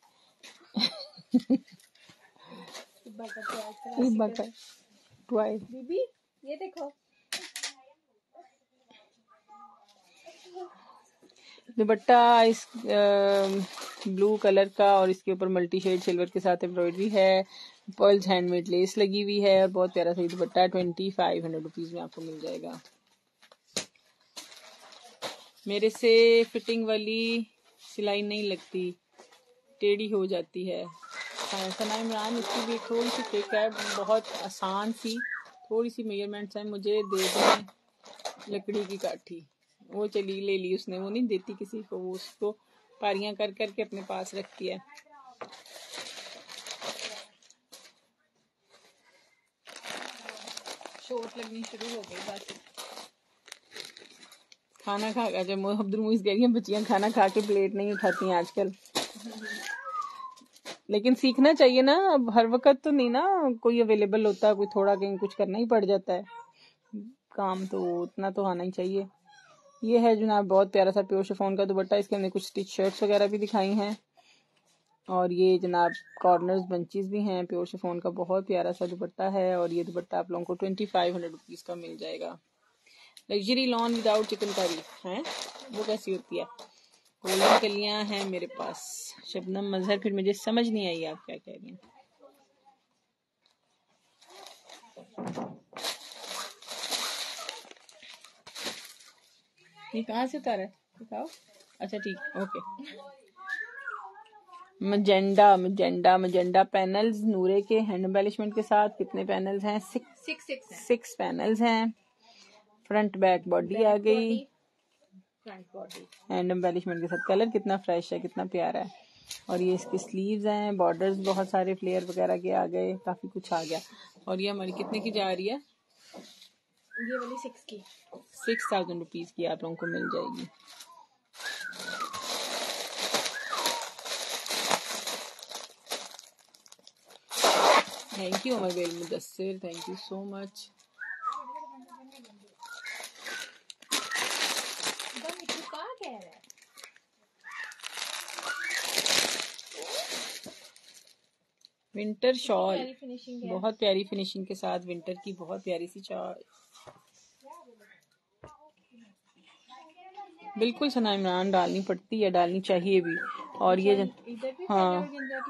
बीबी ये देखो,
दुपट्टा इस ब्लू कलर का, और इसके ऊपर मल्टी शेड सिल्वर के साथ एम्ब्रॉयडरी है, पर्ल्स हैंडमेड लेस लगी हुई है, और बहुत प्यारा सा दुपट्टा 2500 रुपीज में आपको मिल जाएगा। मेरे से फिटिंग वाली सिलाई नहीं लगती, टेढ़ी हो जाती है। सना इमरान, इसकी भी थोड़ी सी ट्रिक है, बहुत आसान सी, थोड़ी सी मेजरमेंट्स है, मुझे दे दें लकड़ी की काठी। वो चली ले ली उसने, वो नहीं देती किसी को, वो उसको पारियां कर करके अपने पास रखती है।
शॉर्ट लगनी शुरू हो गई बस।
खाना खा, जब अब्दुल मुइज कह रही है बच्चियां खाना खा के प्लेट नहीं उठाती हैं आजकल, लेकिन सीखना चाहिए ना। अब हर वक्त तो नहीं ना कोई अवेलेबल होता, कोई थोड़ा कहीं कुछ करना ही पड़ जाता है काम, तो उतना तो आना ही चाहिए। ये है जनाब बहुत प्यारा सा प्योर शिफॉन का दुपट्टा, इसके अंदर कुछ स्टिच शर्ट्स वगैरह भी दिखाई हैं, और ये जनाब कॉर्नर्स बंचेस भी हैं। प्योर शिफॉन का बहुत प्यारा सा दुपट्टा है, और ये दुपट्टा आप लोगों को 2500 रुपीज का मिल जाएगा। लग्जरी लॉन विदाउट चिकनकारी है, वो कैसी होती है? गोल्डन कलियां हैं मेरे पास। शबनम मजहर, फिर मुझे समझ नहीं आई आप क्या कह रही हैं। ये कहाँ से उतारा है दिखाओ। अच्छा ठीक, okay. Magenta magenta magenta panels नूरे के हैंड एम्बेलिशमेंट के साथ। कितने पैनल्स हैं? 6 पैनल्स हैं। फ्रंट बैक बॉडी आ गई
फ्रंट बॉडी
हैंड एम्बेलिशमेंट के साथ। कलर कितना फ्रेश है, कितना प्यारा है। और ये इसकी स्लीव्स हैं, बॉर्डर्स बहुत सारे फ्लेयर वगैरह के आ गए, काफी कुछ आ गया। और ये हमारी कितने की जा रही है?
ये वाली 6 की
6000 रुपीज की आप लोगों को मिल जाएगी। Thank you Amar Bail Mudassir, thank you so much. Winter shawl बहुत प्यारी फिनिशिंग के साथ, विंटर की बहुत प्यारी सी शॉल। बिल्कुल सना इमरान, डालनी पड़ती है, डालनी चाहिए भी। और ये हाँ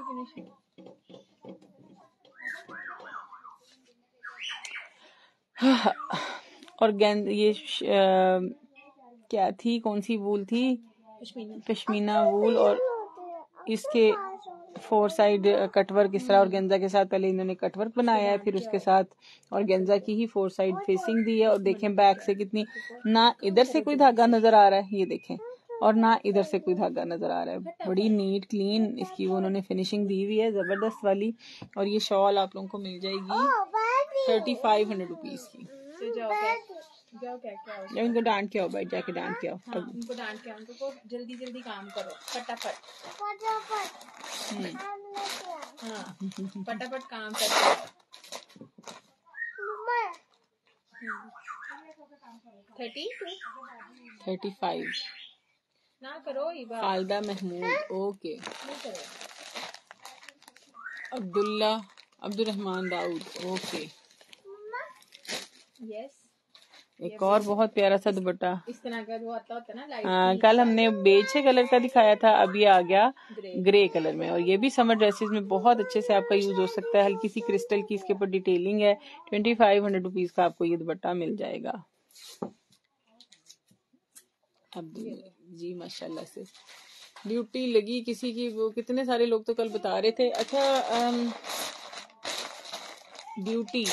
और गेंद ये क्या थी, कौन सी वूल थी? पश्मीना वूल। और इसके 4 साइड कटवर्क इस तरह और गेंजा के साथ पहले इन्होंने कटवर्क बनाया है, फिर उसके साथ और गेंजा की ही 4 साइड फेसिंग दी है। और देखें बैक से कितनी, ना इधर से कोई धागा नजर आ रहा है, ये देखें, और ना इधर से कोई धागा नजर आ रहा है। बड़ी नीट क्लीन इसकी वो उन्होंने फिनिशिंग दी हुई है, जबरदस्त वाली। और ये शॉल आप लोगों को मिल जाएगी 3500 रुपीज की। इनको डांट के आओ भाई, जाके डांट के आओ।
उनको डांट के आओ, उनको जल्दी जल्दी काम करो, फटाफट फटाफट काम करो।
35
ना करो।
Khalda Mahmood, okay. Abdul Rahman Dawood, okay.
Yes.
एक और बहुत प्यारा सा दुपट्टा
इस तरह का वो आता होता है ना लाइट।
कल हमने बेचे कलर का दिखाया था, अब ये आ गया ग्रे कलर में। और ये भी समर ड्रेसेस में बहुत अच्छे से आपका यूज हो सकता है। हल्की सी क्रिस्टल की इसके ऊपर डिटेलिंग है। 2500 रुपीज का आपको ये दुपट्टा मिल जाएगा। अब जी माशाल्लाह से ड्यूटी लगी किसी की, वो कितने सारे लोग तो कल बता रहे थे। अच्छा ड्यूटी,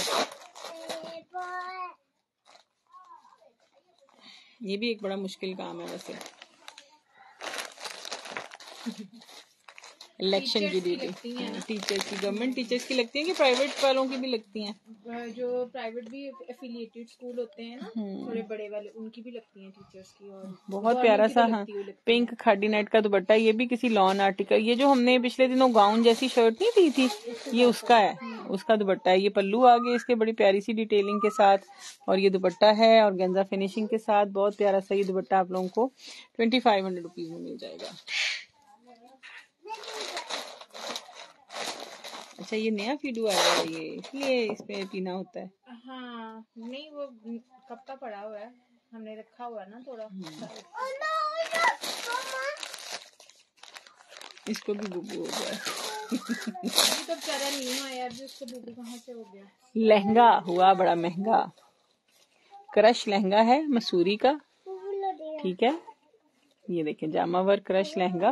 ये भी एक बड़ा मुश्किल काम है वैसे। इलेक्शन की ड्यूटी टीचर्स की, गवर्नमेंट टीचर्स की लगती है कि प्राइवेट वालों की भी लगती हैं?
जो प्राइवेट भी एफिलिएटेड स्कूल होते हैं ना, थोड़े बड़े वाले, उनकी भी लगती हैं टीचर्स की। और
बहुत प्यारा सा हाँ पिंक खादी नेट का दुपट्टा, ये भी किसी लॉन आर्टिकल, ये जो हमने पिछले दिनों गाउन जैसी शर्ट नहीं दी थी, ये उसका है, उसका दुपट्टा है। ये पल्लू आगे इसके बड़ी प्यारी सी डिटेलिंग के साथ, और ये दुपट्टा है और गेंजा फिनिशिंग के साथ। बहुत प्यारा सा ये दुपट्टा आप लोगों को 2500 रुपीज में मिल जाएगा। अच्छा ये नया फीडू आया है, ये इसलिए इसमें पीना होता है।
हाँ नहीं, वो कब का पड़ा हुआ है, हमने रखा हुआ है ना थोड़ा।
इसको भी बुबू हो गया।
तो बेचारा नहीं आया, अभी उसको बुबू कहाँ से हो गया।
लहंगा हुआ बड़ा महंगा, क्रश लहंगा है मसूरी का, ठीक है। ये देखें जामा वर्क क्रश लहंगा,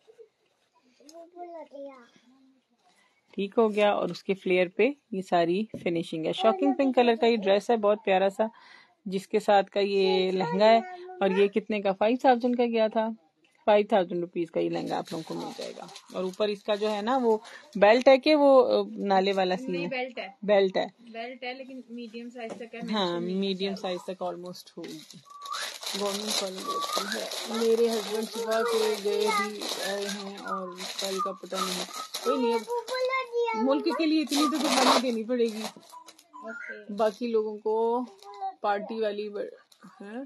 ठीक हो गया। और उसके फ्लेयर पे ये सारी फिनिशिंग है। शॉकिंग पिंक कलर का ये ड्रेस है, बहुत प्यारा सा, जिसके साथ का ये लहंगा है। और ये कितने का? 5000 का गया था। 5000 रुपीज का ये लहंगा आप लोगों को मिल जाएगा। और ऊपर इसका जो है ना वो बेल्ट है कि वो नाले वाला सीन है?
बेल्ट है,
बेल्ट है,
बेल्ट है, लेकिन मीडियम साइज तक है।
हाँ मीडियम साइज तक ऑलमोस्ट होगी। गवर्नमेंट कॉलेज है। मेरे हस्बैंड सुबह के गए भी आए हैं और कल का पता नहीं। कोई नहीं, अब मुल्क के लिए इतनी तो कुर्बानी देनी पड़ेगी। बाकी लोगों को पार्टी वाली है,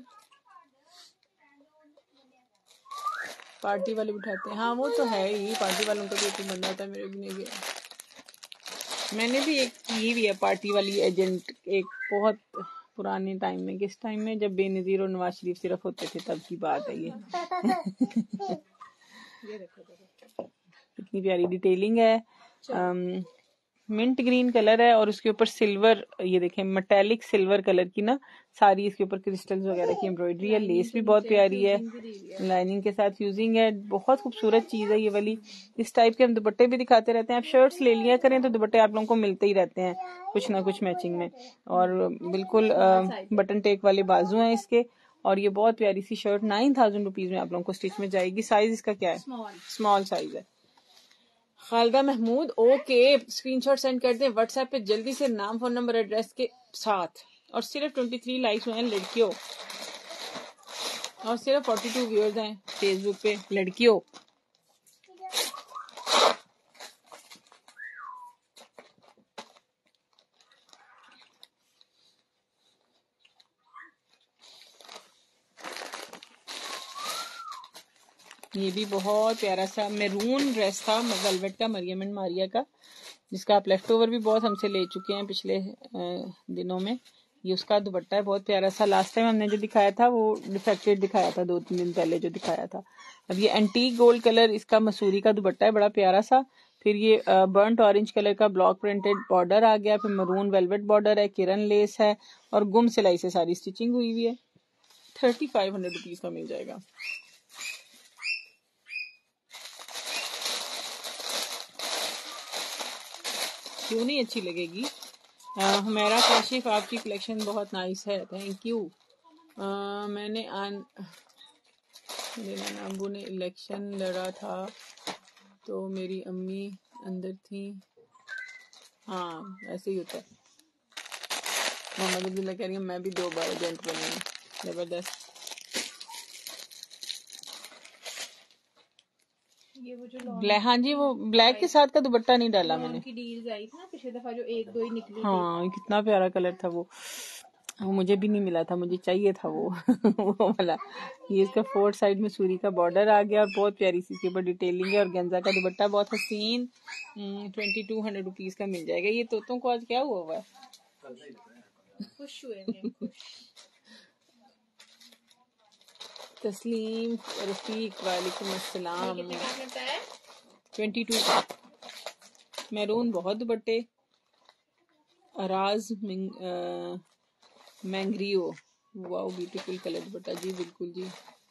पार्टी वाले बिठाते हैं। हाँ वो तो है ही, पार्टी वालों का भी एक बंदा होता है। मेरे भी नहीं गया, मैंने भी एक की भी है पार्टी वाली एजेंट, एक बहुत पुराने टाइम में। किस टाइम में? जब बेनजीर और नवाज शरीफ सिर्फ होते थे, तब की बात है ये। कितनी प्यारी डिटेलिंग है। मिंट ग्रीन कलर है और उसके ऊपर सिल्वर, ये देखें मेटेलिक सिल्वर कलर की ना सारी इसके ऊपर क्रिस्टल्स वगैरह की एम्ब्रॉयडरी है। लेस भी बहुत प्यारी है, लाइनिंग के साथ यूजिंग है। बहुत खूबसूरत चीज है ये वाली। इस टाइप के हम दुपट्टे भी दिखाते रहते हैं। आप शर्ट्स ले लिया करें तो दुपट्टे आप लोगों को मिलते ही रहते हैं कुछ ना कुछ मैचिंग में। और बिल्कुल बटन टेक वाले बाजू हैं इसके। और ये बहुत प्यारी सी शर्ट 9000 रुपीज में आप लोगों को स्टिच में जाएगी। साइज इसका क्या है? स्मॉल साइज है। Khalida Mahmood, okay, screenshot send कर दें व्हाट्सएप पे जल्दी से, नाम फोन नंबर एड्रेस के साथ। और सिर्फ 23 लाइक्स हुए हैं लड़कियों, और सिर्फ 42 व्यूअर्स हैं फेसबुक पे लड़कियों। ये भी बहुत प्यारा सा मैरून ड्रेस था वेलवेट का, मरियम एंड मारिया का, जिसका आप लेफ्ट ओवर भी बहुत हमसे ले चुके हैं पिछले दिनों में। ये उसका दुपट्टा है, बहुत प्यारा सा। लास्ट टाइम हमने जो दिखाया था वो डिफेक्टेड दिखाया था, 2-3 दिन पहले जो दिखाया था। अब ये एंटीक गोल्ड कलर इसका मसूरी का दुपट्टा है, बड़ा प्यारा सा। फिर ये बर्न्ट ऑरेंज कलर का ब्लॉक प्रिंटेड बॉर्डर आ गया। फिर मरून वेलवेट बॉर्डर है, किरण लेस है और गुम सिलाई से सारी स्टिचिंग हुई हुई है। 3500 रुपीज का मिल जाएगा। क्यों नहीं अच्छी लगेगी। हुमैरा काशिफ, आपकी कलेक्शन बहुत नाइस है, थैंक यू। मैंने मेरे नाना अबू ने इलेक्शन लड़ा था तो मेरी अम्मी अंदर थी। हाँ ऐसे ही होता है। मोहम्मद अब्दुल्ला कह रही हूँ मैं भी 2 बार एजेंट बनी हूँ, जबरदस्त।
ये वो जो
ब्लैक, हाँ जी, वो ब्लैक के साथ का दुपट्टा नहीं डाला मैंने।
की डील्स आई थी ना पिछले दफा, जो 1-2 ही निकली थी।
हाँ कितना प्यारा कलर था वो मुझे भी नहीं मिला था, मुझे चाहिए था वो वो वाला। ये इसका 4 साइड में सूरी का बॉर्डर आ गया और बहुत प्यारी सी इसके ऊपर डिटेलिंग है। और गेंजा का दुपट्टा बहुत हसीन 2200 रुपीज का मिल जाएगा। ये तोतों को आज क्या हुआ है?
खुश हुए हैं, खुश।
तस्लीम रफीक, वालेकुम अस्सलाम।
कितने का मिलता है?
22। मैरून बहुत दुपट्टे। Araj Mangrio, wow beautiful colour दुपट्टा जी, बिल्कुल जी।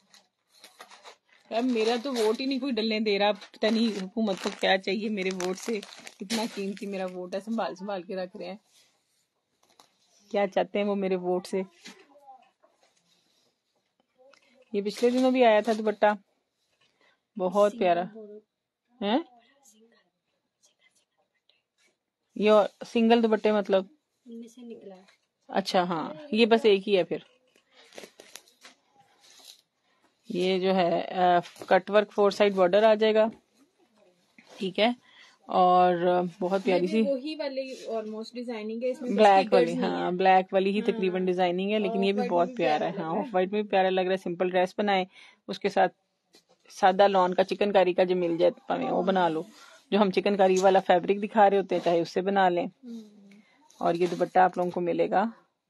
अब मेरा तो वोट ही नहीं कोई डलने दे रहा, पता नहीं हुकूमत को क्या चाहिए मेरे वोट से। कितना कीमती मेरा वोट है, संभाल संभाल के रख रहे हैं। क्या चाहते हैं वो मेरे वोट से। ये पिछले दिनों भी आया था दुपट्टा, बहुत प्यारा है। ये सिंगल दुपट्टे मतलब
इनमें से निकला है।
अच्छा हाँ, ये बस एक ही है। फिर ये जो है कटवर्क 4 साइड बॉर्डर आ जाएगा, ठीक है। और बहुत प्यारी सी
वही वाली ऑलमोस्ट डिजाइनिंग है इसमें,
ब्लैक वाली, हाँ ब्लैक वाली ही तकरीबन डिजाइनिंग है, लेकिन ये भी बहुत प्यारा है। हाँ ऑफ वाइट में भी प्यारा लग रहा है। सिंपल ड्रेस बनाए, उसके साथ सादा लॉन का चिकनकारी का जो मिल जाए पावे वो बना लो। जो हम चिकनकारी वाला फैब्रिक दिखा रहे होते हैं चाहे उससे बना लें। और ये दुपट्टा आप लोगों को मिलेगा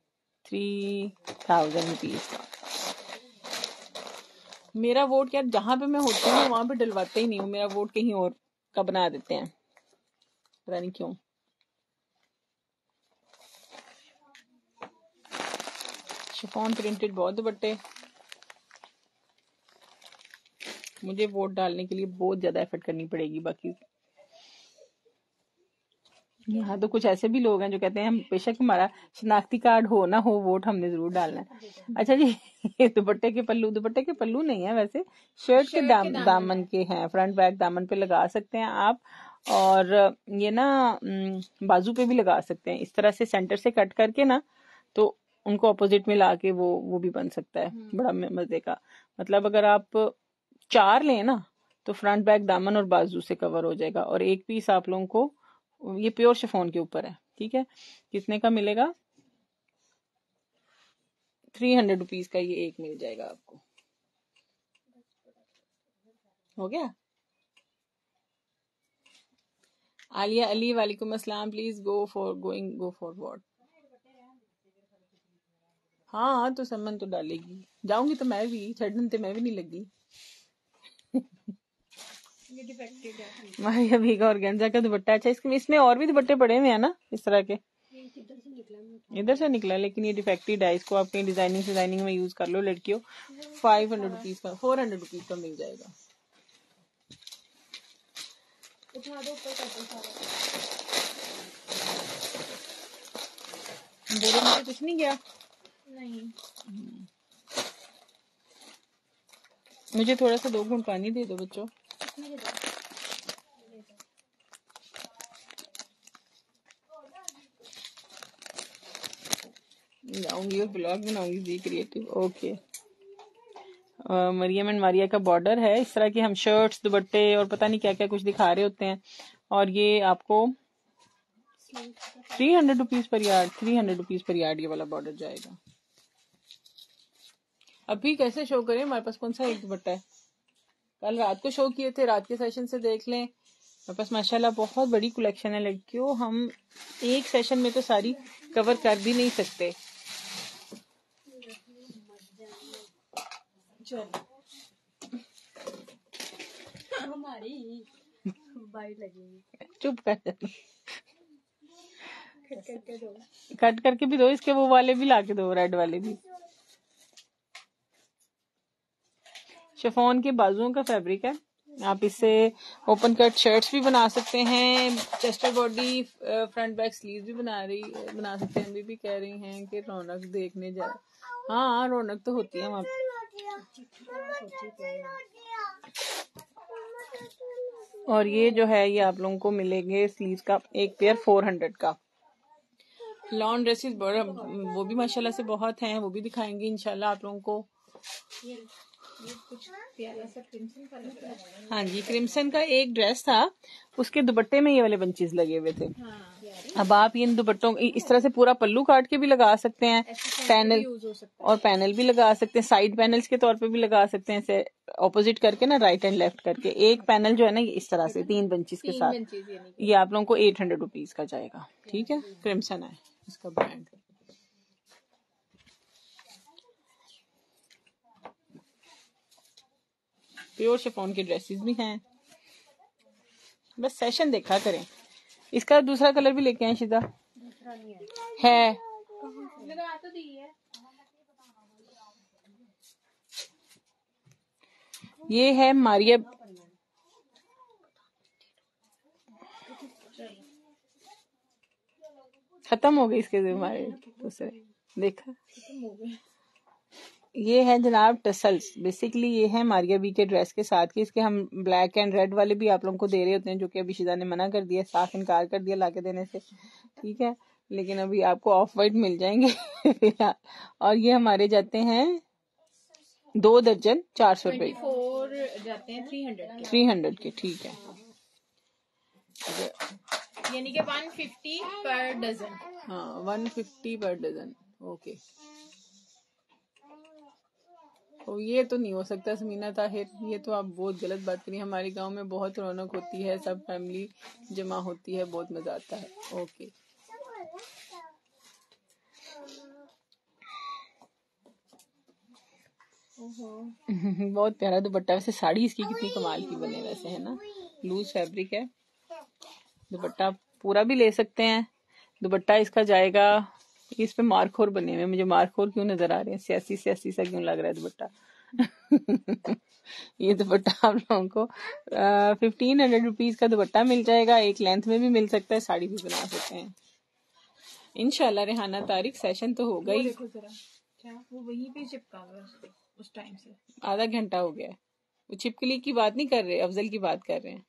3000 रुपीज का। मेरा वोट क्या, जहां पे मैं होती हूँ वहां पे डलवाते ही नहीं हूँ। मेरा वोट कहीं और का बना देते हैं, पता नहीं क्यों। शिफॉन प्रिंटेड बहुत दुपट्टे। मुझे वोट डालने के लिए बहुत ज्यादा एफर्ट करनी पड़ेगी। बाकी यहाँ तो कुछ ऐसे भी लोग हैं जो कहते हैं हम बेशक हमारा शनाख्ती कार्ड हो ना हो, वोट हमने जरूर डालना है। अच्छा जी, ये दुपट्टे के पल्लू नहीं है वैसे, शर्ट के दामन के हैं। फ्रंट बैक दामन पे लगा सकते हैं आप, और ये ना बाजू पे भी लगा सकते हैं। इस तरह से सेंटर से कट करके ना, तो उनको अपोजिट में लाके वो भी बन सकता है, बड़ा मजे का। मतलब अगर आप 4 लें ना तो फ्रंट बैक दामन और बाजू से कवर हो जाएगा। और एक पीस आप लोगों को, ये प्योर शिफॉन के ऊपर है, ठीक है। कितने का मिलेगा? 300 रुपीज का ये एक मिल जाएगा आपको। हो गया। आलिया अली, वालेकुम अस्सलाम। Please go for what? हाँ तो समन तो डालेगी, जाऊंगी तो मैं भी, छड़न तो मैं भी नहीं लगी।
ये डिफेक्टेड है।
मारिया बी का ऑर्गेन्जा का दुपट्टा। अच्छा, इसमें और भी दुपट्टे पड़े हुए हैं ना इस तरह के? इधर से निकला, लेकिन ये डिफेक्टेड है। इसको आप कहीं डिजाइनिंग में यूज कर लो लड़कियों। 500 रुपीज का, 400 रुपीज का मिल जाएगा।
उठा दो ऊपर कर दो सारा।
बोरे में कुछ नहीं गया।
नहीं,
मुझे थोड़ा सा 2 घूंट पानी दे दो बच्चों। जाऊंगी और ब्लॉग बनाऊंगी be creative. Okay. Mariam and Maria का बॉर्डर है। इस तरह के हम शर्ट्स, दुपट्टे और पता नहीं क्या क्या कुछ दिखा रहे होते हैं। और ये आपको 300 rupees per yard, 300 rupees per yard ये वाला बॉर्डर जाएगा। अभी कैसे शो करें? हमारे पास कौन सा एक दुपट्टा है? कल रात को शो किए थे, रात के सेशन से देख लें। हमारे पास माशाल्लाह बहुत बड़ी कलेक्शन है लड़कियों। हम एक सेशन में तो सारी कवर कर भी नहीं सकते।
हमारी बाइट लगेगी।
चुप कर।
करके दो,
कट करके भी दो, इसके वो वाले भी लाके दो, रेड वाले भी। शिफॉन के बाजुओं का फैब्रिक है। आप इससे ओपन कट शर्ट्स भी बना सकते हैं, चेस्टर बॉडी, फ्रंट बैक स्लीव भी बना सकते हैं। अभी भी कह रही हैं कि रौनक देखने जाए। हाँ, रौनक तो होती है वहाँ पे। और ये जो है ये आप लोगों को मिलेंगे स्लीव का एक पेयर 400 का। लॉन ड्रेसेस वो भी माशाल्लाह से बहुत हैं, वो भी दिखाएंगे इंशाल्लाह आप लोगों को।
ये कुछ प्यारा सा क्रिम्सन का लग रहा है।
हाँ जी, क्रिम्सन का एक ड्रेस था, उसके दुपट्टे में ये वाले बंचेस लगे हुए थे।
हाँ,
अब आप इन दुपट्टों इस तरह से पूरा पल्लू काट के भी लगा सकते हैं, पैनल और पैनल भी लगा सकते हैं, साइड पैनल्स के तौर पे भी लगा सकते हैं, ऐसे ऑपोजिट करके ना, राइट एंड लेफ्ट करके। एक पैनल जो है ना ये इस तरह से 3 बंचेस के साथ, ये आप लोगों को 800 रुपीज का जाएगा। ठीक है, क्रिम्सन है इसका ब्रांड। प्योर शिफॉन की ड्रेसेस भी हैं। बस सेशन देखा करें। इसका दूसरा कलर भी लेके आए शिदा। है
लगा तो दी है।
ये है मारिया, खत्म हो गई इसके हमारे दूसरे, देखा। ये है जनाब टसल्स। बेसिकली ये है मारिया बी के ड्रेस के साथ के। इसके हम ब्लैक एंड रेड वाले भी आप लोगों को दे रहे होते हैं, जो कि अभी शिदा ने मना कर दिया, साफ इनकार कर दिया लाके देने से। ठीक है, लेकिन अभी आपको ऑफ वाइट मिल जाएंगे। और ये हमारे जाते हैं 2 दर्जन 400 रुपए,
24 जाते हैं
300 के। ठीक है,
यानी कि 150 पर डजन।
हाँ, 150 पर डजन। ओके, तो ये तो नहीं हो सकता समीना ताहिर, ये तो आप बहुत गलत बात करी। हमारे गांव में बहुत रौनक होती है, सब फैमिली जमा होती है, बहुत मजा आता है। ओके, बहुत प्यारा दुपट्टा। वैसे साड़ी इसकी कितनी कमाल की बने वैसे, है ना, लूज फैब्रिक है। दुपट्टा पूरा भी ले सकते हैं। दुपट्टा इसका जाएगा, इस पे मारखोर बने हुए, मुझे मारखोर क्यों नजर आ रहे हैं, सियासी सा क्यों लग रहा है दुपट्टा। ये दुपट्टा आप लोगों को 1500 रुपीज का दुपट्टा मिल जाएगा। एक लेंथ में भी मिल सकता है, साड़ी भी बना सकते हैं इंशाल्लाह। रेहाना तारिक, सेशन तो हो गई,
देखो जरा, क्या वो वहीं पे चिपका हुआ है उस टाइम से,
आधा घंटा हो गया है। वो छिपकली की बात नहीं कर रहे, अफजल की बात कर रहे हैं।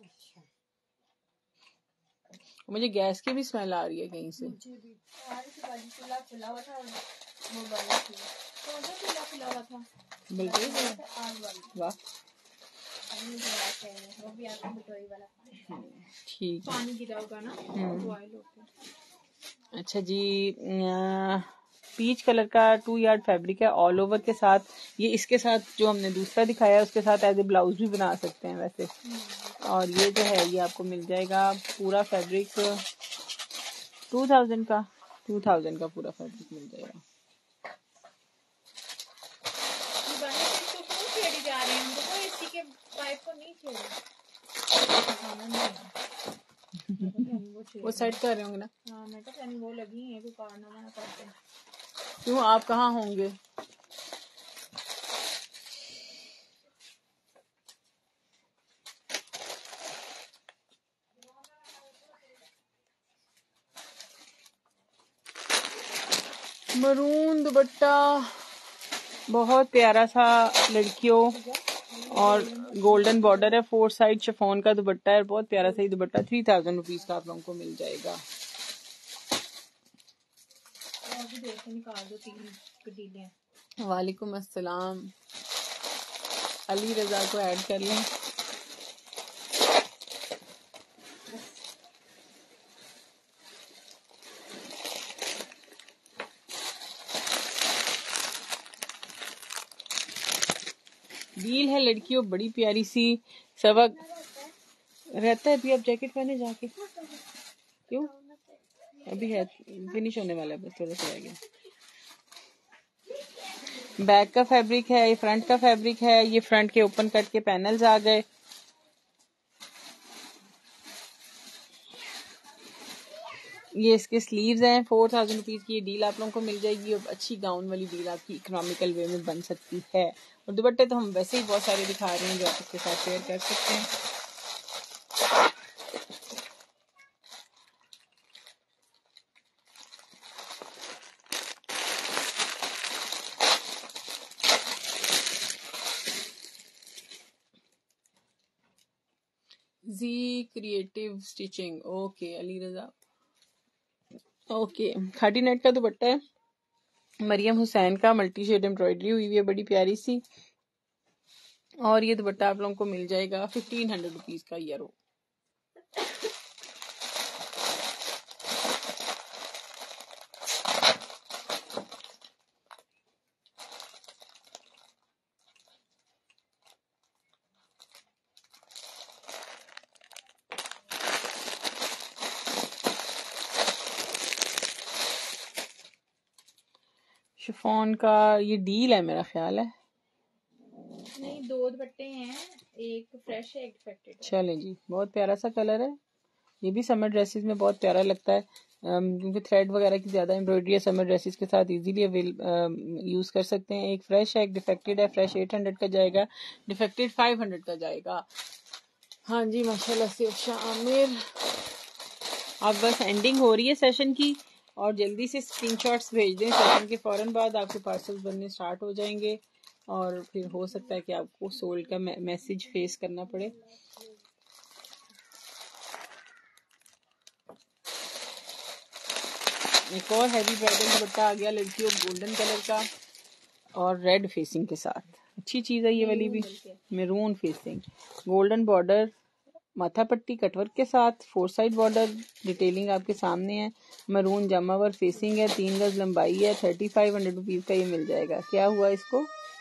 मुझे गैस की भी स्मेल आ रही है कहीं से। बिल्कुल वाह, ठीक,
पानी गिरा होगा ना, बॉयल होकर।
अच्छा जी, पीच कलर का 2 यार्ड फैब्रिक है ऑल ओवर के साथ। ये इसके साथ जो हमने दूसरा दिखाया है उसके साथ एज ए ब्लाउज भी बना सकते हैं वैसे। और ये जो है ये आपको मिल जाएगा पूरा फैब्रिक 2000 का, 2000 का पूरा फैब्रिक मिल जाएगा।
जा रहे हैं, तो इसी के पाइप को नहीं छेड़ो। खाना नहीं है। मैं तो कहनी वो
वो सेट कर रहे होंगे ना।
हाँ मैं तो कहनी वो लगी है कोई कारनामा ना करते हैं।
क्यों, आप कहाँ होंगे? मरून दुपट्टा बहुत प्यारा सा लड़कियों, और गोल्डन बॉर्डर है, 4 साइड शिफॉन का दुपट्टा है, बहुत प्यारा सा ही दुपट्टा 3000 रुपीज का आप लोगों को मिल जाएगा।
और भी 2 से निकाल दो 3 कटीले।
वालेकुम अस्सलाम। अली रजा को ऐड कर लें। डील है लड़कियों बड़ी प्यारी सी। सबक रहता है, अभी आप जैकेट पहने जाके। क्यों, अभी है, फिनिश होने वाला है, बस थोड़ा सा रह गया। बैक का फैब्रिक है, ये फ्रंट का फैब्रिक है, ये फ्रंट के ओपन कट के पैनल्स आ गए। ये इसके स्लीव्स हैं। 4000 रुपीज की ये डील आप लोगों को मिल जाएगी, और अच्छी गाउन वाली डील आपकी इकोनॉमिकल वे में बन सकती है। और दुपट्टे तो हम वैसे ही बहुत सारे दिखा रहे हैं जो आप इसके साथ शेयर कर सकते हैं। जी creative stitching, okay Ali Raza, okay. खाटी नेट का दुपट्टा है, मरियम हुसैन का, मल्टी शेड एम्ब्रॉयडरी हुई हुई है बड़ी प्यारी सी। और ये दुपट्टा आप लोगों को मिल जाएगा 1500 रुपीज का यूरो। शिफॉन का ये डील है मेरा ख्याल है।
नहीं 2 दुपट्टे हैं, एक फ्रेश है एक डिफेक्टेड है।
चलें जी, बहुत प्यारा सा कलर है, ये भी समर ड्रेसेस में बहुत प्यारा लगता है, क्योंकि थ्रेड वगैरह की ज्यादा एम्ब्रॉयडरी है, समर ड्रेसेस के साथ इजीली यूज कर सकते हैं। एक फ्रेश है एक डिफेक्टेड है, फ्रेश 800 का जाएगा, डिफेक्टेड 500 का जाएगा। हाँ जी माशाल्लाह से आमिर। अब बस एंडिंग हो रही है सेशन की, और जल्दी से स्क्रीनशॉट्स भेज दें, सेशन के फौरन बाद आपके पार्सल्स बनने स्टार्ट हो जाएंगे, और फिर हो सकता है कि आपको सोल्ड का मैसेज फेस करना पड़े। एक और हैवी ब्राइडल दुपट्टा आ गया लड़कियों, गोल्डन कलर का और रेड फेसिंग के साथ। अच्छी चीज है ये वाली भी, मैरून फेसिंग, गोल्डन बॉर्डर, माथा पट्टी कटवर्क के साथ, 4 साइड बॉर्डर, डिटेलिंग आपके सामने है, मरून जामावर फेसिंग है, 3 गज लंबाई है, 3500 रुपीज का ये मिल जाएगा। क्या हुआ इसको,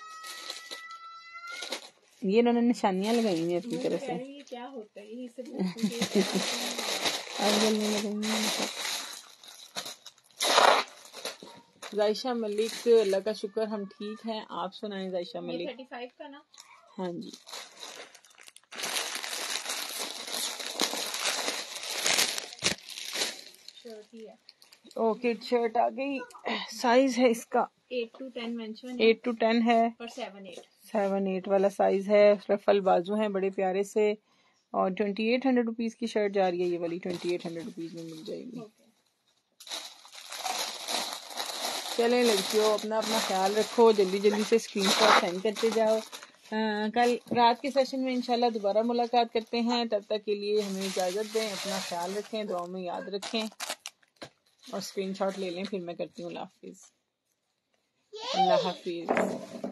ये इन्होंने निशानियां लगाई हैं अपनी तरफ से।
क्या होता है यही सब
जायशा मलिक, अल्लाह का शुक्र हम ठीक हैं, आप सुनाएं जायशा मलिक।
35 का ना?
हाँ जी।
शर्ट ही है।
ओके शर्ट आ गई, साइज है इसका
8 to 10 मेंशन
8 to 10 है,
और 7-8
7-8 वाला साइज है। रफल बाजू है बड़े प्यारे से, और 2800 रुपीज की शर्ट जा रही है ये वाली, 2800 रुपीज में मिल जाएगी। चलें लड़कियों, अपना अपना ख्याल रखो, जल्दी जल्दी से स्क्रीनशॉट सेंड करते जाओ। कल रात के सेशन में इंशाल्लाह दोबारा मुलाकात करते हैं, तब तक के लिए हमें इजाज़त दें, अपना ख्याल रखें, दुआ में याद रखें, और स्क्रीनशॉट ले लें, फिर मैं करती हूँ। अल्लाह हाफिज़।